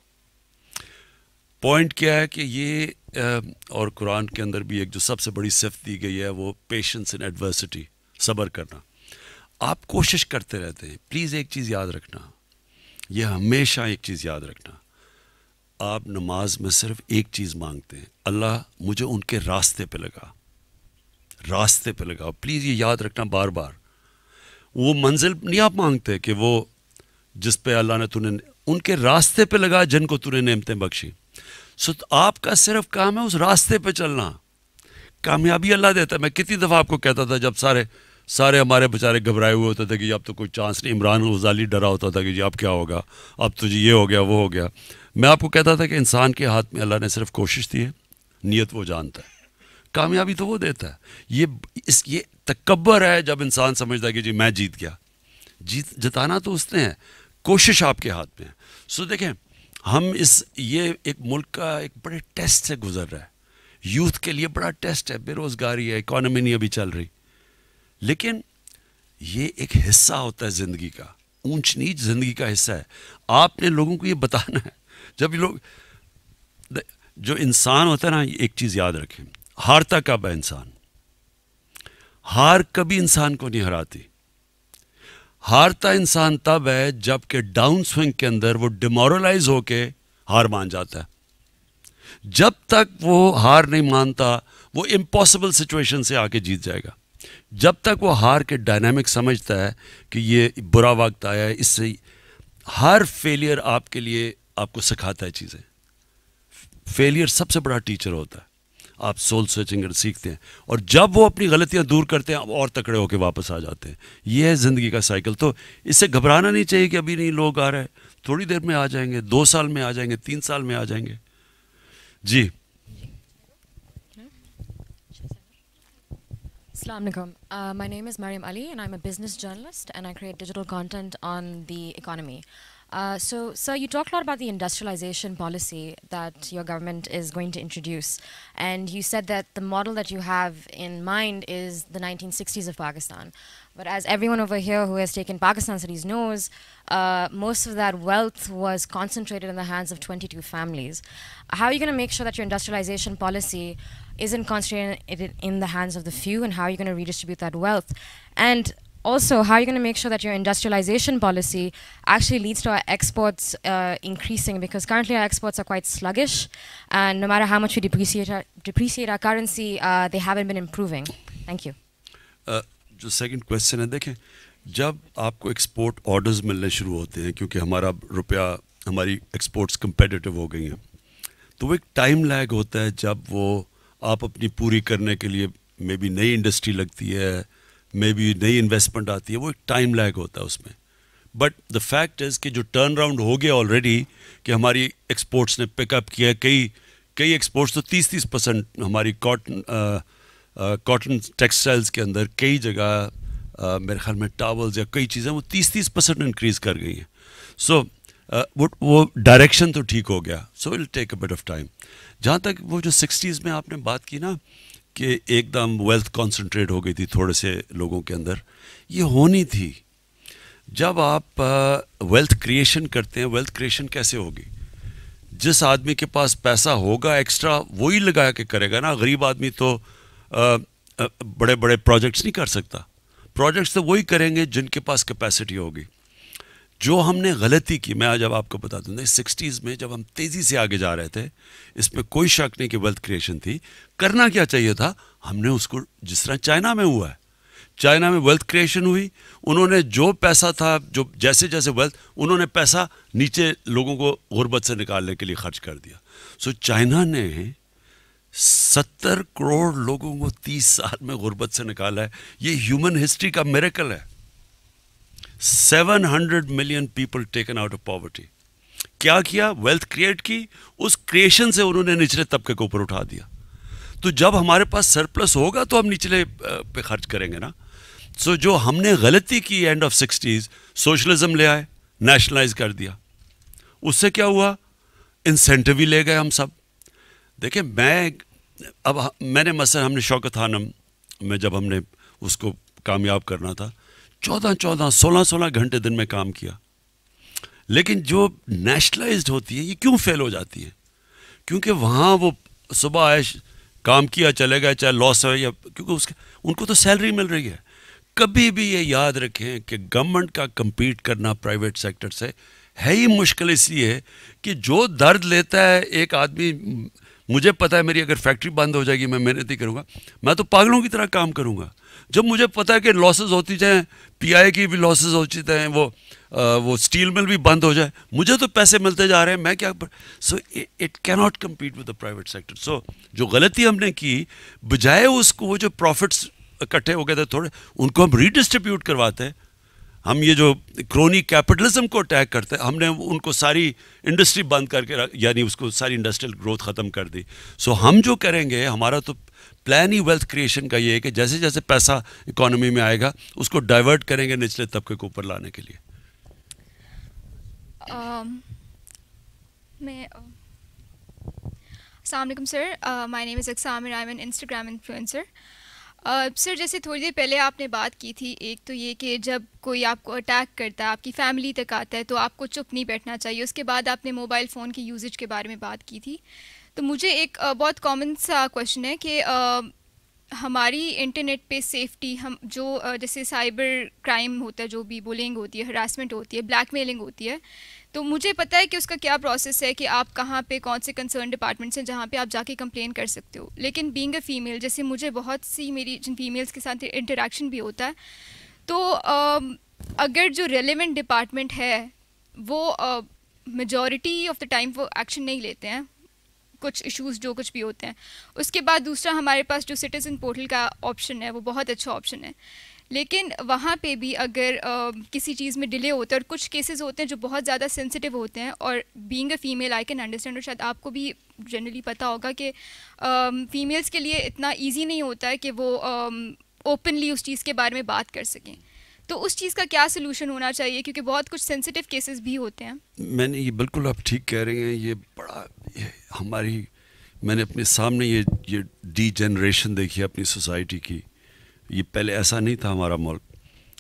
پوائنٹ کیا ہے کہ یہ, اور قرآن کے اندر بھی ایک جو سب سے بڑی صفت دی گئی ہے وہ پیشنس ان ایڈورسٹی, صبر کرنا. آپ کوشش کرتے رہتے ہیں. پلیز ایک چیز یاد رکھنا, یہ ہمیشہ ایک چیز یاد رکھنا, آپ نماز میں صرف ایک چیز مانگتے ہیں, اللہ مجھے ان کے راستے پہ لگا, راستے پہ لگا. پلیز یہ یاد رکھنا بار بار. وہ منزل نہیں آپ مانگتے کہ وہ جس پہ اللہ نے تُونے, ان کے راستے پہ لگا جن کو تو نے نعمتیں بخشی. سو آپ کا صرف کام ہے اس راستے پہ چلنا. کامیابی اللہ دیتا ہے. میں کتنی دفعہ آپ کو کہتا تھا جب سارے سارے ہمارے بیچارے گھبرائے ہوئے ہوتے تھے کہ اب تو کوئی چانس نہیں, عمران غزالی ڈرا ہوتا تھا کہ جی اب کیا ہوگا, اب تو جی یہ ہو گیا وہ ہو گیا. میں آپ کو کہتا تھا کہ انسان کے ہاتھ میں اللہ نے صرف کوشش دی ہے, نیت وہ جانتا ہے, کامیابی تو وہ دیتا ہے. یہ اس یہ تکبر ہے جب انسان سمجھتا ہے کہ جی میں جیت گیا. جیت جتانا تو اس نے ہے, کوشش آپ کے ہاتھ میں ہے. سو دیکھیں ہم اس یہ ایک ملک کا ایک بڑے ٹیسٹ سے گزر رہا ہے. یوتھ کے لیے بڑا ٹیسٹ ہے, بے روزگاری ہے, اکانومی نہیں ابھی چل رہی, لیکن یہ ایک حصہ ہوتا ہے زندگی کا, اونچ نیچ زندگی کا حصہ ہے. آپ نے لوگوں کو یہ بتانا ہے. جب یہ لوگ, جو انسان ہوتا ہے نا, ایک چیز یاد رکھیں, ہارتا کب ہے انسان؟ ہار کبھی انسان کو نہیں ہراتی. ہارتا انسان تب ہے جب کہ ڈاؤن سوئنگ کے اندر وہ ڈیمورلائز ہو کے ہار مان جاتا ہے. جب تک وہ ہار نہیں مانتا وہ امپاسبل سچویشن سے آ کے جیت جائے گا. جب تک وہ ہار کے ڈائنامک سمجھتا ہے کہ یہ برا وقت آیا ہے, اس سے ہر فیلئر آپ کے لیے آپ کو سکھاتا ہے چیزیں. فیلئر سب سے بڑا ٹیچر ہوتا ہے. آپ سول سرچنگ سیکھتے ہیں, اور جب وہ اپنی غلطیاں دور کرتے ہیں اور تکڑے ہو کے واپس آ جاتے ہیں. یہ ہے زندگی کا سائیکل. تو اس سے گھبرانا نہیں چاہیے کہ ابھی نہیں لوگ آ رہے, تھوڑی دیر میں آ جائیں گے, دو سال میں آ جائیں گے, تین سال میں آ جائیں گے. جی Assalamu alaikum. Uh, my name is Mariam Ali and I'm a business journalist and I create digital content on the economy. Uh, so, sir, you talked a lot about the industrialization policy that your government is going to introduce, and you said that the model that you have in mind is the nineteen sixties of Pakistan. But as everyone over here who has taken Pakistan studies knows, uh, most of that wealth was concentrated in the hands of twenty-two families. How are you going to make sure that your industrialization policy isn't concentrated in the hands of the few, and how are you going to redistribute that wealth? And also, how are you going to make sure that your industrialization policy actually leads to our exports uh, increasing? Because currently our exports are quite sluggish, and no matter how much we depreciate our, depreciate our currency, uh, they haven't been improving. Thank you. Uh, جو سیکنڈ کویشچن ہے، دیکھیں جب آپ کو ایکسپورٹ آرڈرز ملنے شروع ہوتے ہیں کیونکہ ہمارا روپیہ، ہماری ایکسپورٹس کمپیٹیٹیو ہو گئی ہیں، تو وہ ایک ٹائم لیگ ہوتا ہے جب وہ آپ اپنی پوری کرنے کے لیے مے بی نئی انڈسٹری لگتی ہے، مے بی نئی انویسٹمنٹ آتی ہے، وہ ایک ٹائم لیگ ہوتا ہے اس میں. بٹ دا فیکٹ از کہ جو ٹرن راؤنڈ ہو گیا آلریڈی کہ ہماری ایکسپورٹس نے پک اپ کیا، کئی کئی ایکسپورٹس تو تیس تیس پرسینٹ ہماری کاٹن کاٹن ٹیکسٹائلس کے اندر کئی جگہ میرے خیال میں ٹاولز یا کئی چیزیں وہ تیس تیس پرسینٹ انکریز کر گئی ہیں. سو وہ ڈائریکشن تو ٹھیک ہو گیا. So will take a bit of time. جہاں تک وہ جو سکسٹیز میں آپ نے بات کی نا کہ ایک دم ویلتھ کانسنٹریٹ ہو گئی تھی تھوڑے سے لوگوں کے اندر، یہ ہونی تھی. جب آپ ویلتھ کریشن کرتے ہیں، ویلتھ کریشن کیسے ہوگی؟ جس آدمی کے پاس پیسہ ہوگا ایکسٹرا وہی لگا کے کرے گا نا. غریب آدمی تو بڑے بڑے پروجیکٹس نہیں کر سکتا. پروجیکٹس تو وہی کریں گے جن کے پاس کیپیسٹی ہوگی. جو ہم نے غلطی کی، میں جب آپ کو بتا دوں گا، سکسٹیز میں جب ہم تیزی سے آگے جا رہے تھے، اس میں کوئی شک نہیں کہ ویلتھ کریشن تھی. کرنا کیا چاہیے تھا؟ ہم نے اس کو جس طرح چائنا میں ہوا ہے، چائنا میں ویلتھ کریشن ہوئی، انہوں نے جو پیسہ تھا، جو جیسے جیسے ویلتھ، انہوں نے پیسہ نیچے لوگوں کو غربت سے نکالنے کے لیے خرچ کر دیا. سو چائنا نے ستر کروڑ لوگوں کو تیس سال میں غربت سے نکالا ہے. یہ ہیومن ہسٹری کا میریکل ہے. Seven hundred million people taken out of poverty. کیا کیا؟ ویلتھ کریٹ کی. اس کریشن سے انہوں نے نچلے طبقے کو اوپر اٹھا دیا. تو جب ہمارے پاس سرپلس ہوگا تو ہم نچلے پہ خرچ کریں گے نا. سو جو ہم نے غلطی کی اینڈ آف سکسٹیز، سوشلزم لے آئے، نیشنلائز کر دیا. اس سے کیا ہوا؟ انسینٹیو ہی لے گئے ہم سب. دیکھیں میں اب میں نے مثلا ہم نے شوکت خانم میں جب ہم نے اس کو کامیاب کرنا تھا، چودہ چودہ سولہ سولہ گھنٹے دن میں کام کیا. لیکن جو نیشنلائزڈ ہوتی ہے یہ کیوں فیل ہو جاتی ہے؟ کیونکہ وہاں وہ صبح آئے، کام کیا، چلے گئے، چاہے لاس ہو یا کیونکہ اس کے ان کو تو سیلری مل رہی ہے. کبھی بھی یہ یاد رکھیں کہ گورنمنٹ کا کمپیٹ کرنا پرائیویٹ سیکٹر سے ہے ہی مشکل، اس لیے کہ جو درد لیتا ہے ایک آدمی، مجھے پتہ ہے میری اگر فیکٹری بند ہو جائے گی میں محنت ہی کروں گا، میں تو پاگلوں کی طرح کام کروں گا. جب مجھے پتہ ہے کہ لاسز ہوتی جائیں، پی آئی کی بھی لاسز ہوتی جائیں، وہ وہ اسٹیل مل بھی بند ہو جائے، مجھے تو پیسے ملتے جا رہے ہیں، میں کیا. So it can not compete with the private sector. So جو غلطی ہم نے کی، بجائے اس کو وہ جو پروفٹس اکٹھے ہو گئے تھے تھوڑے، ان کو ہم ریڈسٹریبیوٹ کرواتے ہیں. ہم یہ جو کرونی کیپٹلزم کو اٹیک کرتے ہیں، ہم نے ان کو ساری انڈسٹری بند کر کے، یعنی اس کو ساری انڈسٹریل گروتھ ختم کر دی. سو ہم جو کریں گے، ہمارا تو پلان ہی ویلتھ کریشن کا یہ ہے کہ جیسے جیسے پیسہ اکانومی میں آئے گا اس کو ڈائیورٹ کریں گے نچلے طبقے کو اوپر لانے کے لیے. میں السلام علیکم سر، مائی name is Aqsam and I am an Instagram influencer. Sir جیسے تھوڑی دیر پہلے آپ نے بات کی تھی، ایک تو یہ کہ جب کوئی آپ کو اٹیک کرتا ہے، آپ کی فیملی تک آتا ہے، تو آپ کو چپ نہیں بیٹھنا چاہیے. اس کے بعد آپ نے موبائل فون کی یوزیج کے بارے میں بات کی تھی. تو مجھے ایک بہت کامن سا کویشچن ہے کہ ہماری انٹرنیٹ پہ سیفٹی، ہم جو جیسے سائبر کرائم ہوتا ہے، جو بھی بولنگ ہوتی ہے، ہراسمنٹ ہوتی ہے، بلیک میلنگ ہوتی ہے، تو مجھے پتہ ہے کہ اس کا کیا پروسیس ہے کہ آپ کہاں پہ کون سے کنسرن ڈپارٹمنٹس ہیں جہاں پہ آپ جا کے کمپلین کر سکتے ہو. لیکن بینگ اے فیمیل، جیسے مجھے بہت سی میری جن فیمیلس کے ساتھ انٹریکشن بھی ہوتا ہے، تو اگر جو ریلیونٹ ڈپارٹمنٹ ہے وہ میجورٹی آف دا ٹائم وہ ایکشن نہیں لیتے ہیں، کچھ ایشوز جو کچھ بھی ہوتے ہیں. اس کے بعد دوسرا ہمارے پاس جو سٹیزن پورٹل کا آپشن ہے وہ بہت اچھا آپشن ہے، لیکن وہاں پہ بھی اگر کسی چیز میں ڈیلے ہوتا ہے، اور کچھ کیسز ہوتے ہیں جو بہت زیادہ سینسٹیو ہوتے ہیں، اور being a female I can understand, اور شاید آپ کو بھی جنرلی پتہ ہوگا کہ فیمیلس کے لیے اتنا ایزی نہیں ہوتا ہے کہ وہ اوپنلی اس چیز کے بارے میں بات کر سکیں. تو اس چیز کا کیا سلوشن ہونا چاہیے، کیونکہ بہت کچھ سینسٹیو کیسز بھی ہوتے ہیں. میں نے یہ بالکل آپ ٹھیک کہہ رہے ہیں. یہ بڑا ہماری، میں نے اپنے سامنے یہ یہ ڈی جنریشن دیکھی اپنی سوسائٹی کی. یہ پہلے ایسا نہیں تھا ہمارا ملک.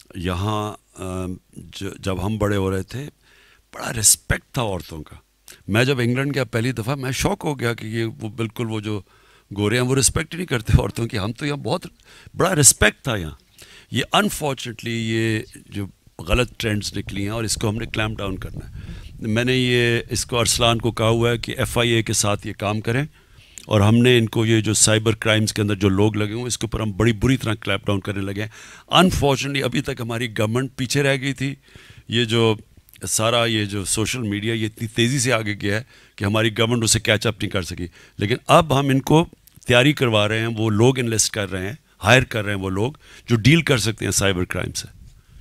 یہاں جب ہم بڑے ہو رہے تھے بڑا رسپیکٹ تھا عورتوں کا. میں جب انگلینڈ گیا پہلی دفعہ میں شوق ہو گیا کہ یہ وہ بالکل وہ جو گورے ہیں وہ رسپیکٹ نہیں کرتے عورتوں کی. ہم تو یہاں بہت بڑا رسپیکٹ تھا یہاں. یہ انفارچونیٹلی یہ جو غلط ٹرینڈز نکلی ہیں اور اس کو ہم نے کلیمپ ڈاؤن کرنا ہے. میں نے یہ اس کو ارسلان کو کہا ہوا ہے کہ ایف آئی اے کے ساتھ یہ کام کریں اور ہم نے ان کو یہ جو سائبر کرائمز کے اندر جو لوگ لگے ہوئے اس کے اوپر ہم بڑی بری طرح کلیپ ڈاؤن کرنے لگے ہیں. انفارچونیٹلی ابھی تک ہماری گورنمنٹ پیچھے رہ گئی تھی. یہ جو سارا یہ جو سوشل میڈیا یہ اتنی تیزی سے آگے گیا ہے کہ ہماری گورنمنٹ اسے کیچ اپ نہیں کر سکی. لیکن اب ہم ان کو تیاری کروا رہے ہیں, وہ لوگ انلیسٹ کر رہے ہیں, ہائر کر رہے ہیں وہ لوگ جو ڈیل کر سکتے ہیں سائبر کرائم سے.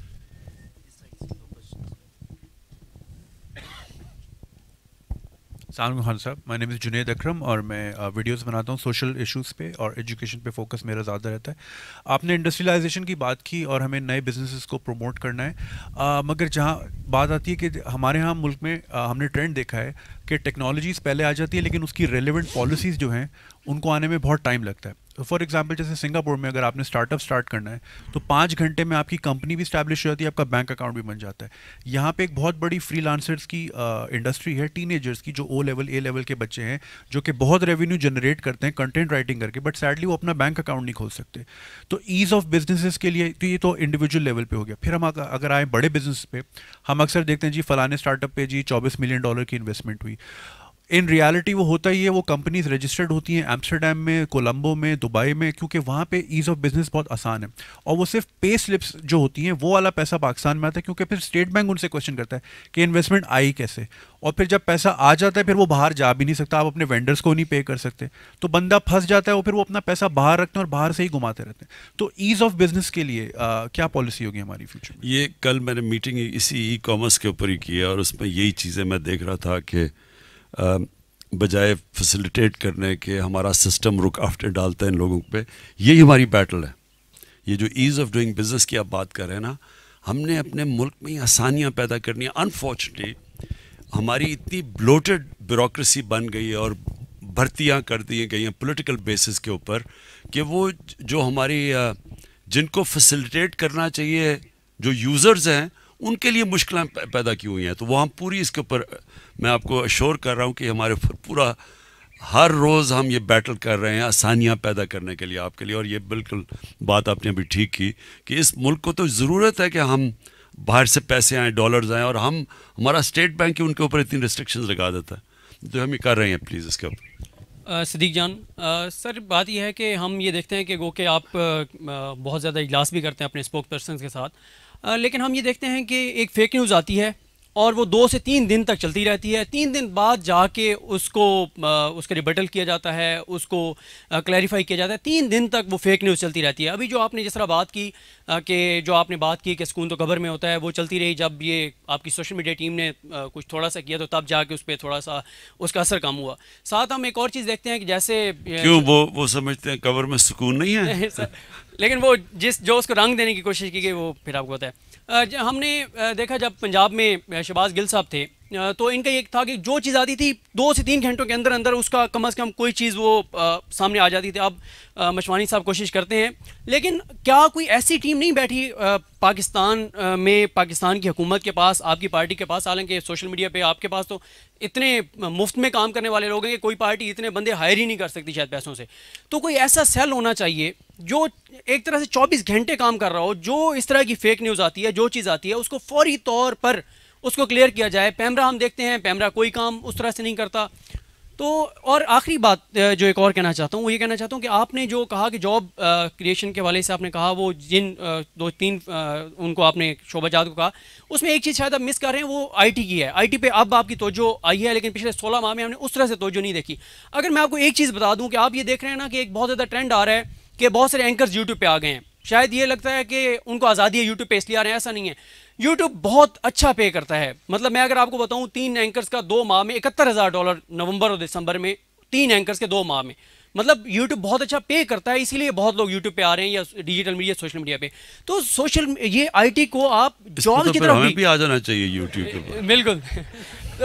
السلام علیکم خان صاحب, مائی نیم از جنید اکرم اور میں ویڈیوز بناتا ہوں سوشل ایشوز پہ اور ایجوکیشن پہ فوکس میرا زیادہ رہتا ہے. آپ نے انڈسٹریلائزیشن کی بات کی اور ہمیں نئے بزنسز کو پروموٹ کرنا ہے, مگر جہاں بات آتی ہے کہ ہمارے ہاں ملک میں ہم نے ٹرینڈ دیکھا ہے کہ ٹیکنالوجیز پہلے آ جاتی ہے لیکن اس کی ریلیونٹ پالیسیز جو ہیں ان کو آنے میں بہت ٹائم لگتا ہے. فار ایگزامپل جیسے سنگاپور میں اگر آپ نے اسٹارٹ اپ اسٹارٹ کرنا ہے تو پانچ گھنٹے میں آپ کی کمپنی بھی اسٹیبلش ہو جاتی ہے, آپ کا بینک اکاؤنٹ بھی بن جاتا ہے. یہاں پہ ایک بہت بڑی فری لانسرس کی انڈسٹری ہے, ٹین ایجرس کی, جو او لیول اے لیول کے بچے ہیں جو کہ بہت ریونیو جنریٹ کرتے ہیں کنٹینٹ رائٹنگ کر کے, بٹ سیڈلی وہ اپنا بینک اکاؤنٹ نہیں کھول سکتے. تو ایز آف بزنسز کے لیے تو یہ تو انڈیویجول لیول پہ ہو گیا. پھر ہم اگر آئیں بڑے بزنس پہ, ہم اکثر دیکھتے ہیں جی فلانے اسٹارٹ اپ پہ جی چوبیس ملین ڈالر کی انویسٹمنٹ ہوئی. ان ریالٹی وہ ہوتا ہی ہے, وہ کمپنیز رجسٹرڈ ہوتی ہیں ایمسٹرڈیم میں, کولمبو میں, دبئی میں, کیونکہ وہاں پہ ایز آف بزنس بہت آسان ہے. اور وہ صرف پے سلپس جو ہوتی ہیں وہ والا پیسہ پاکستان میں آتا ہے, کیونکہ پھر اسٹیٹ بینک ان سے کوشچن کرتا ہے کہ انویسٹمنٹ آئی کیسے, اور پھر جب پیسہ آ جاتا ہے پھر وہ باہر جا بھی نہیں سکتا, آپ اپنے وینڈرس کو نہیں پے کر سکتے, تو بندہ پھنس جاتا ہے, وہ پھر وہ اپنا پیسہ باہر رکھتے ہیں اور باہر سے ہی گھماتے رہتے ہیں. تو ایز آف بزنس کے لیے کیا پالیسی ہوگی ہماری فیوچر میں؟ یہ کل میں نے میٹنگ اسی ای کامرس کے اوپر ہی کی ہے اور اس میں یہی چیزیں میں دیکھ رہا تھا کہ بجائے فیسیلیٹیٹ کرنے کے ہمارا سسٹم رک آفٹر ڈالتا ہے ان لوگوں پہ. یہی ہماری بیٹل ہے. یہ جو ایز آف ڈوئنگ بزنس کی آپ بات کر رہے ہیں نا, ہم نے اپنے ملک میں ہی آسانیاں پیدا کرنی ہیں. انفارچونیٹلی ہماری اتنی بلوٹڈ بیوروکریسی بن گئی ہے اور بھرتیاں کر دی گئی ہیں پولیٹیکل بیسس کے اوپر کہ وہ جو ہماری جن کو فیسیلیٹیٹ کرنا چاہیے جو یوزرز ہیں ان کے لیے مشکلیں پیدا کی ہوئی ہیں. تو وہ ہم پوری اس کے اوپر میں آپ کو اشور کر رہا ہوں کہ ہمارے اوپر پورا ہر روز ہم یہ بیٹل کر رہے ہیں آسانیاں پیدا کرنے کے لیے آپ کے لیے. اور یہ بالکل بات آپ نے ابھی ٹھیک کی کہ اس ملک کو تو ضرورت ہے کہ ہم باہر سے پیسے آئیں, ڈالرز آئیں, اور ہم ہمارا اسٹیٹ بینک ان کے اوپر اتنی ریسٹرکشنز لگا دیتا ہے. تو ہم یہ کر رہے ہیں پلیز اس کے اوپر. صدیق جان سر, بات یہ ہے کہ ہم یہ دیکھتے ہیں کہ گو کہ آپ بہت زیادہ اجلاس بھی کرتے ہیں اپنے اسپوک پرسنز کے ساتھ, لیکن ہم یہ دیکھتے ہیں کہ ایک فیک نیوز آتی ہے اور وہ دو سے تین دن تک چلتی رہتی ہے. تین دن بعد جا کے اس کو اس کا ریبٹل کیا جاتا ہے, اس کو کلیریفائی کیا جاتا ہے. تین دن تک وہ فیک نیوز چلتی رہتی ہے. ابھی جو آپ نے جس طرح بات کی کہ جو آپ نے بات کی کہ سکون تو قبر میں ہوتا ہے, وہ چلتی رہی. جب یہ آپ کی سوشل میڈیا ٹیم نے کچھ تھوڑا سا کیا تو تب جا کے اس پہ تھوڑا سا اس کا اثر کم ہوا. ساتھ ہم ایک اور چیز دیکھتے ہیں کہ جیسے کیوں وہ وہ سمجھتے ہیں قبر میں سکون نہیں ہے, لیکن وہ جس جو اس کو رنگ دینے کی کوشش کی گئی وہ پھر آپ کو پتہ ہے. ہم نے دیکھا جب پنجاب میں شہباز گل صاحب تھے تو ان کا یہ تھا کہ جو چیز آتی تھی دو سے تین گھنٹوں کے اندر اندر اس کا کم از کم کوئی چیز وہ سامنے آ جاتی تھی. اب مشوانی صاحب کوشش کرتے ہیں, لیکن کیا کوئی ایسی ٹیم نہیں بیٹھی پاکستان میں, پاکستان کی حکومت کے پاس, آپ کی پارٹی کے پاس, حالانکہ سوشل میڈیا پہ آپ کے پاس تو اتنے مفت میں کام کرنے والے لوگ ہیں کہ کوئی پارٹی اتنے بندے ہائر ہی نہیں کر سکتی شاید پیسوں سے. تو کوئی ایسا سیل ہونا چاہیے جو ایک طرح سے چوبیس گھنٹے کام کر رہا ہو, جو اس طرح کی فیک نیوز آتی ہے, جو چیز آتی ہے اس کو فوری طور پر اس کو کلیئر کیا جائے. پیمرا ہم دیکھتے ہیں, پیمرا کوئی کام اس طرح سے نہیں کرتا. تو اور آخری بات جو ایک اور کہنا چاہتا ہوں وہ یہ کہنا چاہتا ہوں کہ آپ نے جو کہا کہ جاب کریشن کے حوالے سے آپ نے کہا وہ جن دو تین ان کو آپ نے شعبہ جات کو کہا, اس میں ایک چیز شاید آپ مس کر رہے ہیں, وہ آئی ٹی کی ہے. آئی ٹی پہ اب آپ کی توجہ آئی ہے, لیکن پچھلے سولہ ماہ میں ہم نے اس طرح سے توجہ نہیں دیکھی. اگر میں آپ کو ایک چیز بتا دوں کہ آپ یہ دیکھ رہے ہیں نا کہ ایک بہت زیادہ ٹرینڈ آ رہا ہے کہ بہت سارے اینکرز یوٹیوب پہ آ گئے ہیں. شاید یہ لگتا ہے کہ ان کو آزادی ہے یوٹیوب پہ اس لیے آ رہے ہیں, ایسا نہیں ہے. یوٹیوب بہت اچھا پے کرتا ہے. مطلب میں اگر آپ کو بتاؤں تین اینکرز کا دو ماہ میں اکہتر ہزار ڈالر نومبر اور دسمبر میں, تین اینکرز کے دو ماہ میں, مطلب یوٹیوب بہت اچھا پے کرتا ہے, اسی لیے بہت لوگ یوٹیوب پہ آ رہے ہیں یا ڈیجیٹل میڈیا سوشل میڈیا پہ. تو سوشل یہ آئی ٹی کو آپ جاب کی طرف بھی آ جانا چاہیے یوٹیوب پہ. بالکل.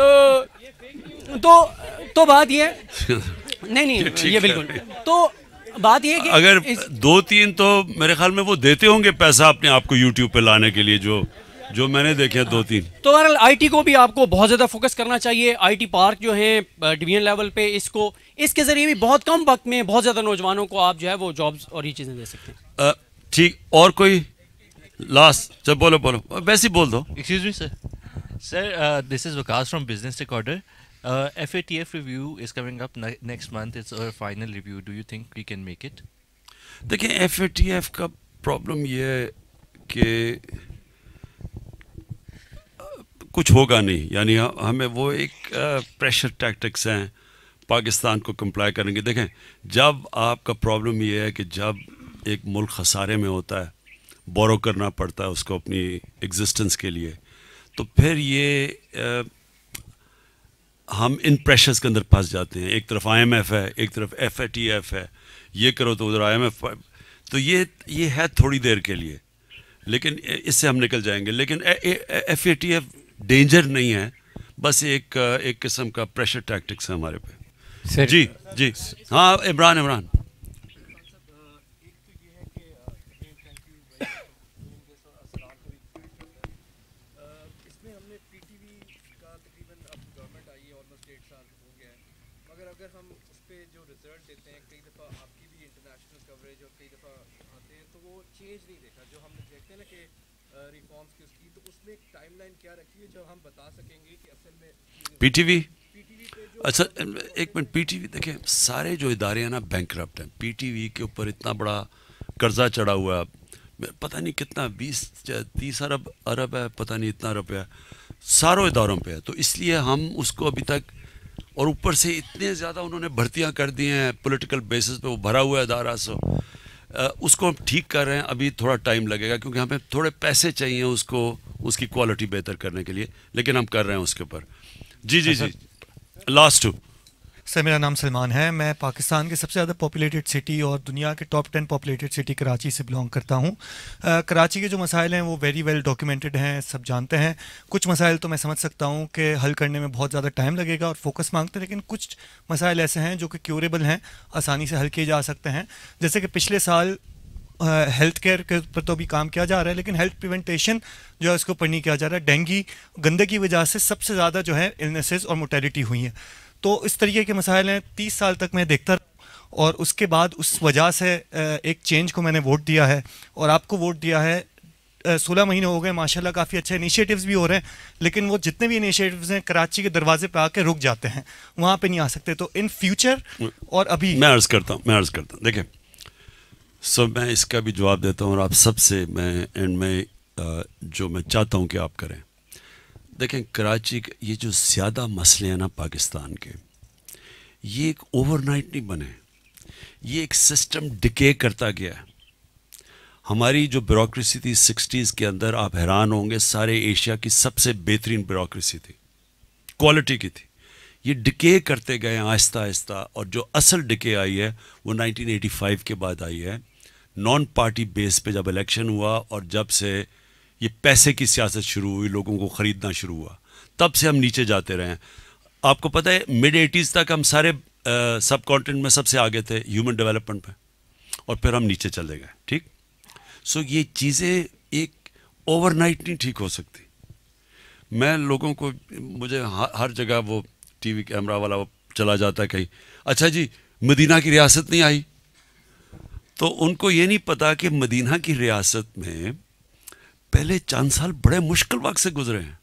تو تو بات یہ نہیں نہیں یہ بالکل. تو بات یہ ہے کہ اگر دو تین تو میرے خیال میں وہ دیتے ہوں گے پیسہ اپنے آپ کو یوٹیوب پہ لانے کے لیے, جو جو میں نے دیکھے دو تین. تو بہرحال آئی ٹی کو بھی آپ کو بہت زیادہ فوکس کرنا چاہیے. آئی ٹی پارک جو ہیں ڈویژن لیول پہ, اس کو اس کے ذریعے بھی بہت کم وقت میں بہت زیادہ نوجوانوں کو آپ جو ہے وہ جابز اور یہ چیزیں دے سکتے ہیں. ٹھیک, اور کوئی لاسٹ جب بولو بولو ویسے ہی بول دو. Excuse me sir. Sir this is Vikas from Business Recorder. F A T F review is coming up next month. It's our final review. Do you think we can make it? دیکھیں ایف اے ٹی ایف کا پرابلم یہ ہے کہ کچھ ہوگا نہیں, یعنی ہمیں وہ ایک پریشر ٹیکٹکس ہیں پاکستان کو کمپلائی کریں گے. دیکھیں جب آپ کا پرابلم یہ ہے کہ جب ایک ملک خسارے میں ہوتا ہے, بورو کرنا پڑتا ہے اس کو اپنی ایگزسٹنس کے لیے, تو پھر یہ ہم ان پریشرز کے اندر پھنس جاتے ہیں. ایک طرف آئی ایم ایف ہے, ایک طرف ایف اے ٹی ایف ہے, یہ کرو تو ادھر آئی ایم ایف, تو یہ یہ ہے تھوڑی دیر کے لیے, لیکن اس سے ہم نکل جائیں گے. لیکن F A T F danger نہیں ہے, بس ایک ایک قسم کا پریشر ٹیکٹکس ہے ہمارے پہ. جی جی ہاں Imran Imran P T V. اچھا ایک منٹ, پی ٹی وی دیکھیں سارے جو ادارے ہیں نا بینکرپٹ ہیں. پی ٹی وی کے اوپر اتنا بڑا قرضہ چڑھا ہوا ہے, پتہ نہیں کتنا بیس تیس ارب ارب ہے, پتہ نہیں اتنا روپیہ ساروں اداروں پہ ہے. تو اس لیے ہم اس کو ابھی تک, اور اوپر سے اتنے زیادہ انہوں نے بھرتیاں کر دی ہیں پولیٹیکل بیسس پہ, وہ بھرا ہوا ہے ادارہ, سو اس کو ہم ٹھیک کر رہے ہیں. ابھی تھوڑا ٹائم لگے گا کیونکہ ہمیں تھوڑے پیسے چاہیے اس کو, اس کی کوالٹی بہتر کرنے کے لیے, لیکن ہم کر رہے ہیں اس کے اوپر. جی جی جی لاسٹ. سر میرا نام سلمان ہے. میں پاکستان کے سب سے زیادہ پاپولیٹڈ سٹی اور دنیا کے top ten populated city Karachi سے بلانگ کرتا ہوں. کراچی کے جو مسائل ہیں وہ ویری ویل ڈاکیومنٹڈ ہیں, سب جانتے ہیں. کچھ مسائل تو میں سمجھ سکتا ہوں کہ حل کرنے میں بہت زیادہ ٹائم لگے گا اور فوکس مانگتے ہیں, لیکن کچھ مسائل ایسے ہیں جو کہ کیوریبل ہیں, آسانی سے حل کیے جا سکتے ہیں. جیسے کہ پچھلے سال ہیلتھ کیئر کے پر تو بھی کام کیا جا رہا ہے, لیکن ہیلتھ پریونٹیشن جو ہے اس کے اوپر نہیں کیا جا رہا ہے. ڈینگی گندگی کی وجہ سے سب سے زیادہ جو ہے النیسز اور موٹیلٹی ہوئی ہیں. تو اس طریقے کے مسائل ہیں. تیس سال تک میں دیکھتا رہا اور اس کے بعد اس وجہ سے ایک چینج کو میں نے ووٹ دیا ہے اور آپ کو ووٹ دیا ہے. سولہ مہینے ہو گئے, ماشاءاللہ کافی اچھے انیشیٹیوز بھی ہو رہے ہیں, لیکن وہ جتنے بھی انیشیٹیوز ہیں کراچی کے دروازے پہ آ کے رک جاتے ہیں, وہاں پہ نہیں آ سکتے. تو ان فیوچر اور ابھی میں عرض کرتا ہوں میں عرض کرتا ہوں دیکھیں سو میں اس کا بھی جواب دیتا ہوں, اور آپ سب سے میں اینڈ میں جو میں چاہتا ہوں کہ آپ کریں. دیکھیں کراچی کے یہ جو زیادہ مسئلے ہیں نا پاکستان کے, یہ ایک اوور نائٹ نہیں بنے, یہ ایک سسٹم ڈکے کرتا گیا ہے. ہماری جو بیوروکریسی تھی سکسٹیز کے اندر, آپ حیران ہوں گے, سارے ایشیا کی سب سے بہترین بیوروکریسی تھی, کوالٹی کی تھی. یہ ڈکے کرتے گئے آہستہ آہستہ, اور جو اصل ڈکے آئی ہے وہ نائنٹین ایٹی فائیو کے بعد آئی ہے. نان پارٹی بیس پہ جب الیکشن ہوا اور جب سے یہ پیسے کی سیاست شروع ہوئی, لوگوں کو خریدنا شروع ہوا, تب سے ہم نیچے جاتے رہے ہیں. آپ کو پتہ ہے مڈ ایٹیز تک ہم سارے سب کانٹیننٹ میں سب سے آگے تھے ہیومن ڈیولپمنٹ پہ, اور پھر ہم نیچے چلے گئے. ٹھیک, سو یہ چیزیں ایک اوور نائٹ نہیں ٹھیک ہو سکتی. میں لوگوں کو, مجھے ہر جگہ وہ ٹی وی کیمرہ والا وہ چلا جاتا ہے کہیں, اچھا جی مدینہ کی ریاست نہیں آئی, تو ان کو یہ نہیں پتا کہ مدینہ کی ریاست میں پہلے چند سال بڑے مشکل وقت سے گزرے ہیں.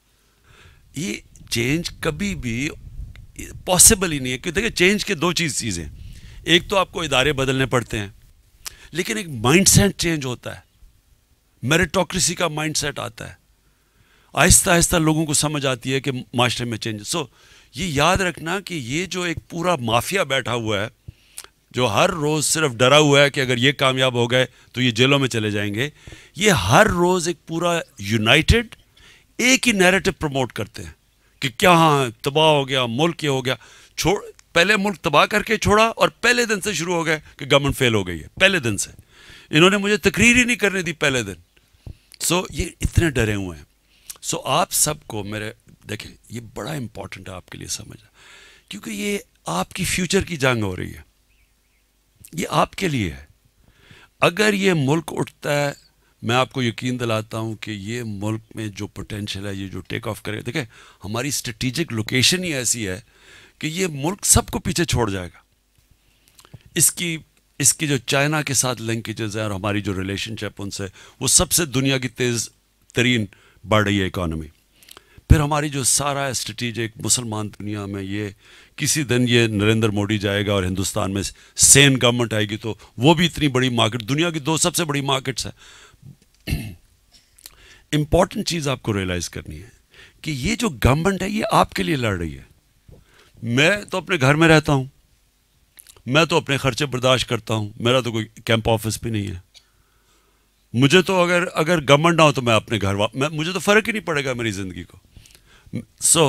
یہ چینج کبھی بھی پاسبل ہی نہیں ہے, کیونکہ دیکھیں چینج کے دو چیز چیزیں, ایک تو آپ کو ادارے بدلنے پڑتے ہیں, لیکن ایک مائنڈ سیٹ چینج ہوتا ہے, میریٹوکریسی کا مائنڈ سیٹ آتا ہے. آہستہ آہستہ لوگوں کو سمجھ آتی ہے کہ معاشرے میں چینج. سو یہ یاد رکھنا کہ یہ جو ایک پورا مافیا بیٹھا ہوا ہے جو ہر روز صرف ڈرا ہوا ہے کہ اگر یہ کامیاب ہو گئے تو یہ جیلوں میں چلے جائیں گے, یہ ہر روز ایک پورا یونائٹڈ ایک ہی نیریٹو پروموٹ کرتے ہیں کہ کیا ہاں تباہ ہو گیا ملک, یہ ہو گیا, چھوڑ پہلے ملک تباہ کر کے چھوڑا اور پہلے دن سے شروع ہو گئے کہ گورنمنٹ فیل ہو گئی ہے. پہلے دن سے انہوں نے مجھے تقریر ہی نہیں کرنے دی پہلے دن. سو یہ اتنے ڈرے ہوئے ہیں. سو آپ سب کو میرے دیکھیں یہ بڑا امپورٹنٹ ہے آپ کے لیے سمجھنا, کیونکہ یہ آپ کی فیوچر کی جنگ ہو رہی ہے. یہ آپ کے لیے ہے. اگر یہ ملک اٹھتا ہے, میں آپ کو یقین دلاتا ہوں کہ یہ ملک میں جو پوٹینشیل ہے, یہ جو ٹیک آف کرے, دیکھیں ہماری اسٹریٹجک لوکیشن ہی ایسی ہے کہ یہ ملک سب کو پیچھے چھوڑ جائے گا. اس کی اس کی جو چائنا کے ساتھ لنکیجز ہیں اور ہماری جو ریلیشن شپ ان سے, وہ سب سے دنیا کی تیز ترین بڑھ رہی ہے اکانومی. پھر ہماری جو سارا اسٹریٹجک مسلمان دنیا میں, یہ کسی دن یہ نریندر موڈی جائے گا اور ہندوستان میں سین گورنمنٹ آئے گی تو وہ بھی اتنی بڑی مارکیٹ, دنیا کی دو سب سے بڑی مارکیٹس ہیں. امپورٹنٹ چیز آپ کو ریئلائز کرنی ہے کہ یہ جو گورنمنٹ ہے یہ آپ کے لیے لڑ رہی ہے. میں تو اپنے گھر میں رہتا ہوں, میں تو اپنے خرچے برداشت کرتا ہوں, میرا تو کوئی کیمپ آفس بھی نہیں ہے. مجھے تو اگر اگر گورنمنٹ نہ ہو تو میں اپنے گھر میں, مجھے تو فرق ہی نہیں پڑے گا میری زندگی کو. سو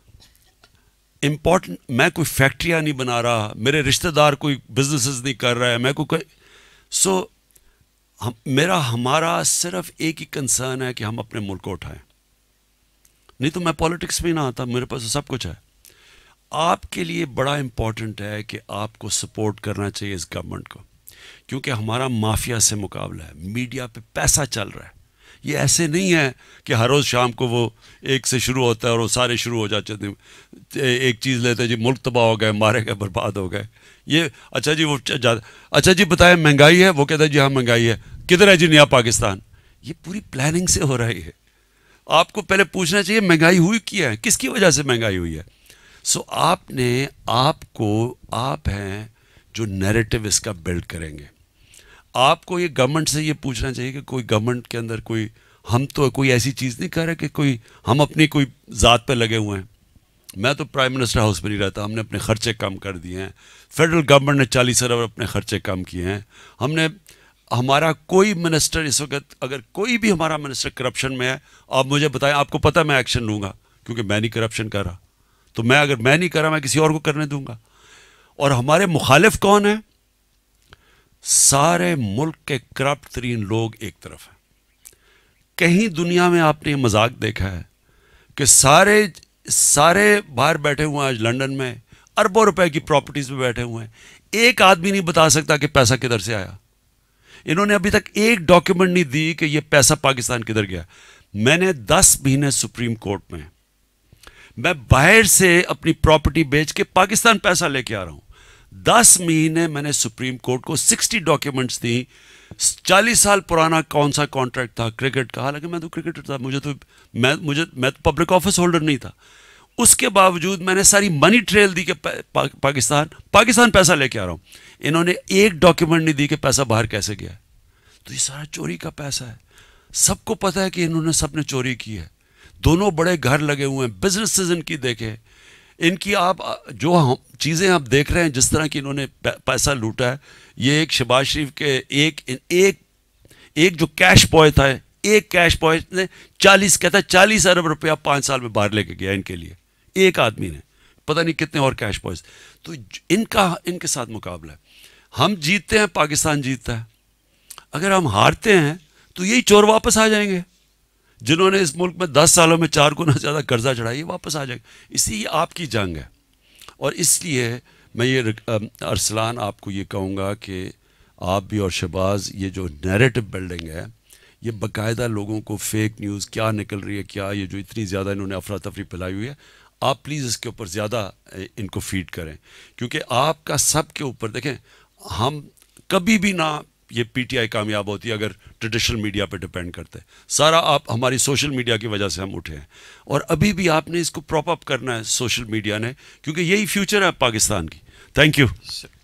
امپورٹنٹ, میں کوئی فیکٹریاں نہیں بنا رہا, میرے رشتہ دار کوئی بزنسز نہیں کر رہا ہے, میں کوئی سو ہم میرا ہمارا صرف ایک ہی کنسرن ہے کہ ہم اپنے ملک کو اٹھائیں. نہیں تو میں پالیٹکس میں نہ آتا, میرے پاس سب کچھ ہے. آپ کے لیے بڑا امپورٹنٹ ہے کہ آپ کو سپورٹ کرنا چاہیے اس گورنمنٹ کو, کیونکہ ہمارا مافیا سے مقابلہ ہے, میڈیا پہ پیسہ چل رہا ہے. یہ ایسے نہیں ہے کہ ہر روز شام کو وہ ایک سے شروع ہوتا ہے اور وہ سارے شروع ہو جاتے ہیں, ایک چیز لیتے ہیں جی ملک تباہ ہو گئے, مارے گئے, برباد ہو گئے. یہ اچھا جی وہ اچھا جی بتائیں مہنگائی ہے, وہ کہتا ہے جی ہاں مہنگائی ہے, کدھر ہے جی نیا پاکستان. یہ پوری پلاننگ سے ہو رہی ہے. آپ کو پہلے پوچھنا چاہیے مہنگائی ہوئی کیا ہے, کس کی وجہ سے مہنگائی ہوئی ہے. سو آپ نے آپ کو آپ ہیں جو نیریٹو اس کا بلڈ کریں گے. آپ کو یہ گورنمنٹ سے یہ پوچھنا چاہیے کہ کوئی گورنمنٹ کے اندر کوئی, ہم تو کوئی ایسی چیز نہیں کر رہے کہ کوئی ہم اپنی کوئی ذات پہ لگے ہوئے ہیں. میں تو پرائم منسٹر ہاؤس میں نہیں رہتا, ہم نے اپنے خرچے کم کر دیے ہیں. فیڈرل گورنمنٹ نے چالیس ارب اپنے خرچے کم کیے ہیں. ہم نے ہمارا کوئی منسٹر اس وقت, اگر کوئی بھی ہمارا منسٹر کرپشن میں ہے, آپ مجھے بتائیں, آپ کو پتہ میں ایکشن لوں گا کیونکہ میں نہیں کرپشن کر رہا. تو میں اگر میں نہیں کر رہا, میں کسی اور کو کرنے دوں گا. اور ہمارے مخالف کون ہیں؟ سارے ملک کے کرپٹ ترین لوگ ایک طرف ہیں. کہیں دنیا میں آپ نے یہ مذاق دیکھا ہے کہ سارے سارے باہر بیٹھے ہوئے ہیں آج لنڈن میں, اربوں روپے کی پراپرٹیز میں بیٹھے ہوئے ہیں, ایک آدمی نہیں بتا سکتا کہ پیسہ کدھر سے آیا. انہوں نے ابھی تک ایک ڈاکیومنٹ نہیں دی کہ یہ پیسہ پاکستان کدھر گیا. میں نے دس مہینے سپریم کورٹ میں, میں باہر سے اپنی پراپرٹی بیچ کے پاکستان پیسہ لے کے آ رہا ہوں. دس مہینے میں نے سپریم کورٹ کو سکسٹی ڈاکیومنٹس دی. چالیس سال پرانا کون سا کانٹریکٹ تھا کرکٹ کا, حالانکہ میں تو کرکٹر تھا, مجھے تو میں مجھے میں تو پبلک آفس ہولڈر نہیں تھا. اس کے باوجود میں نے ساری منی ٹریل دی کہ پاکستان پاکستان پیسہ لے کے آ رہا ہوں. انہوں نے ایک ڈاکیومنٹ نہیں دی کہ پیسہ باہر کیسے گیا. تو یہ سارا چوری کا پیسہ ہے. سب کو پتہ ہے کہ انہوں نے سب نے چوری کی ہے. دونوں بڑے گھر لگے ہوئے ہیں, بزنسز ان کی دیکھیں, ان کی آپ جو ہم چیزیں آپ دیکھ رہے ہیں جس طرح کی انہوں نے پیسہ لوٹا ہے. یہ ایک شہباز شریف کے ایک ایک ایک جو کیش بوائے تھا, ایک کیش بوائے نے چالیس کہتا ہے چالیس ارب روپیہ پانچ سال میں باہر لے کے گیا ان کے لیے, ایک آدمی نے, پتہ نہیں کتنے اور کیش بوائز. تو ان کا ان کے ساتھ مقابلہ ہے. ہم جیتتے ہیں, پاکستان جیتتا ہے. اگر ہم ہارتے ہیں تو یہی چور واپس آ جائیں گے جنہوں نے اس ملک میں دس سالوں میں چار گنا زیادہ قرضہ چڑھائی, واپس آ جائے گا. اسی آپ کی جنگ ہے. اور اس لیے میں یہ ارسلان آپ کو یہ کہوں گا کہ آپ بھی اور شہباز, یہ جو نیریٹو بلڈنگ ہے, یہ باقاعدہ لوگوں کو فیک نیوز کیا نکل رہی ہے, کیا یہ جو اتنی زیادہ انہوں نے افراتفری پھیلائی ہوئی ہے, آپ پلیز اس کے اوپر زیادہ ان کو فیڈ کریں. کیونکہ آپ کا سب کے اوپر دیکھیں, ہم کبھی بھی نہ یہ پی ٹی آئی کامیاب ہوتی ہے اگر ٹریڈیشنل میڈیا پہ ڈپینڈ کرتے. سارا آپ ہماری سوشل میڈیا کی وجہ سے ہم اٹھے ہیں, اور ابھی بھی آپ نے اس کو پراپ اپ کرنا ہے سوشل میڈیا نے, کیونکہ یہی فیوچر ہے پاکستان کی. Thank you.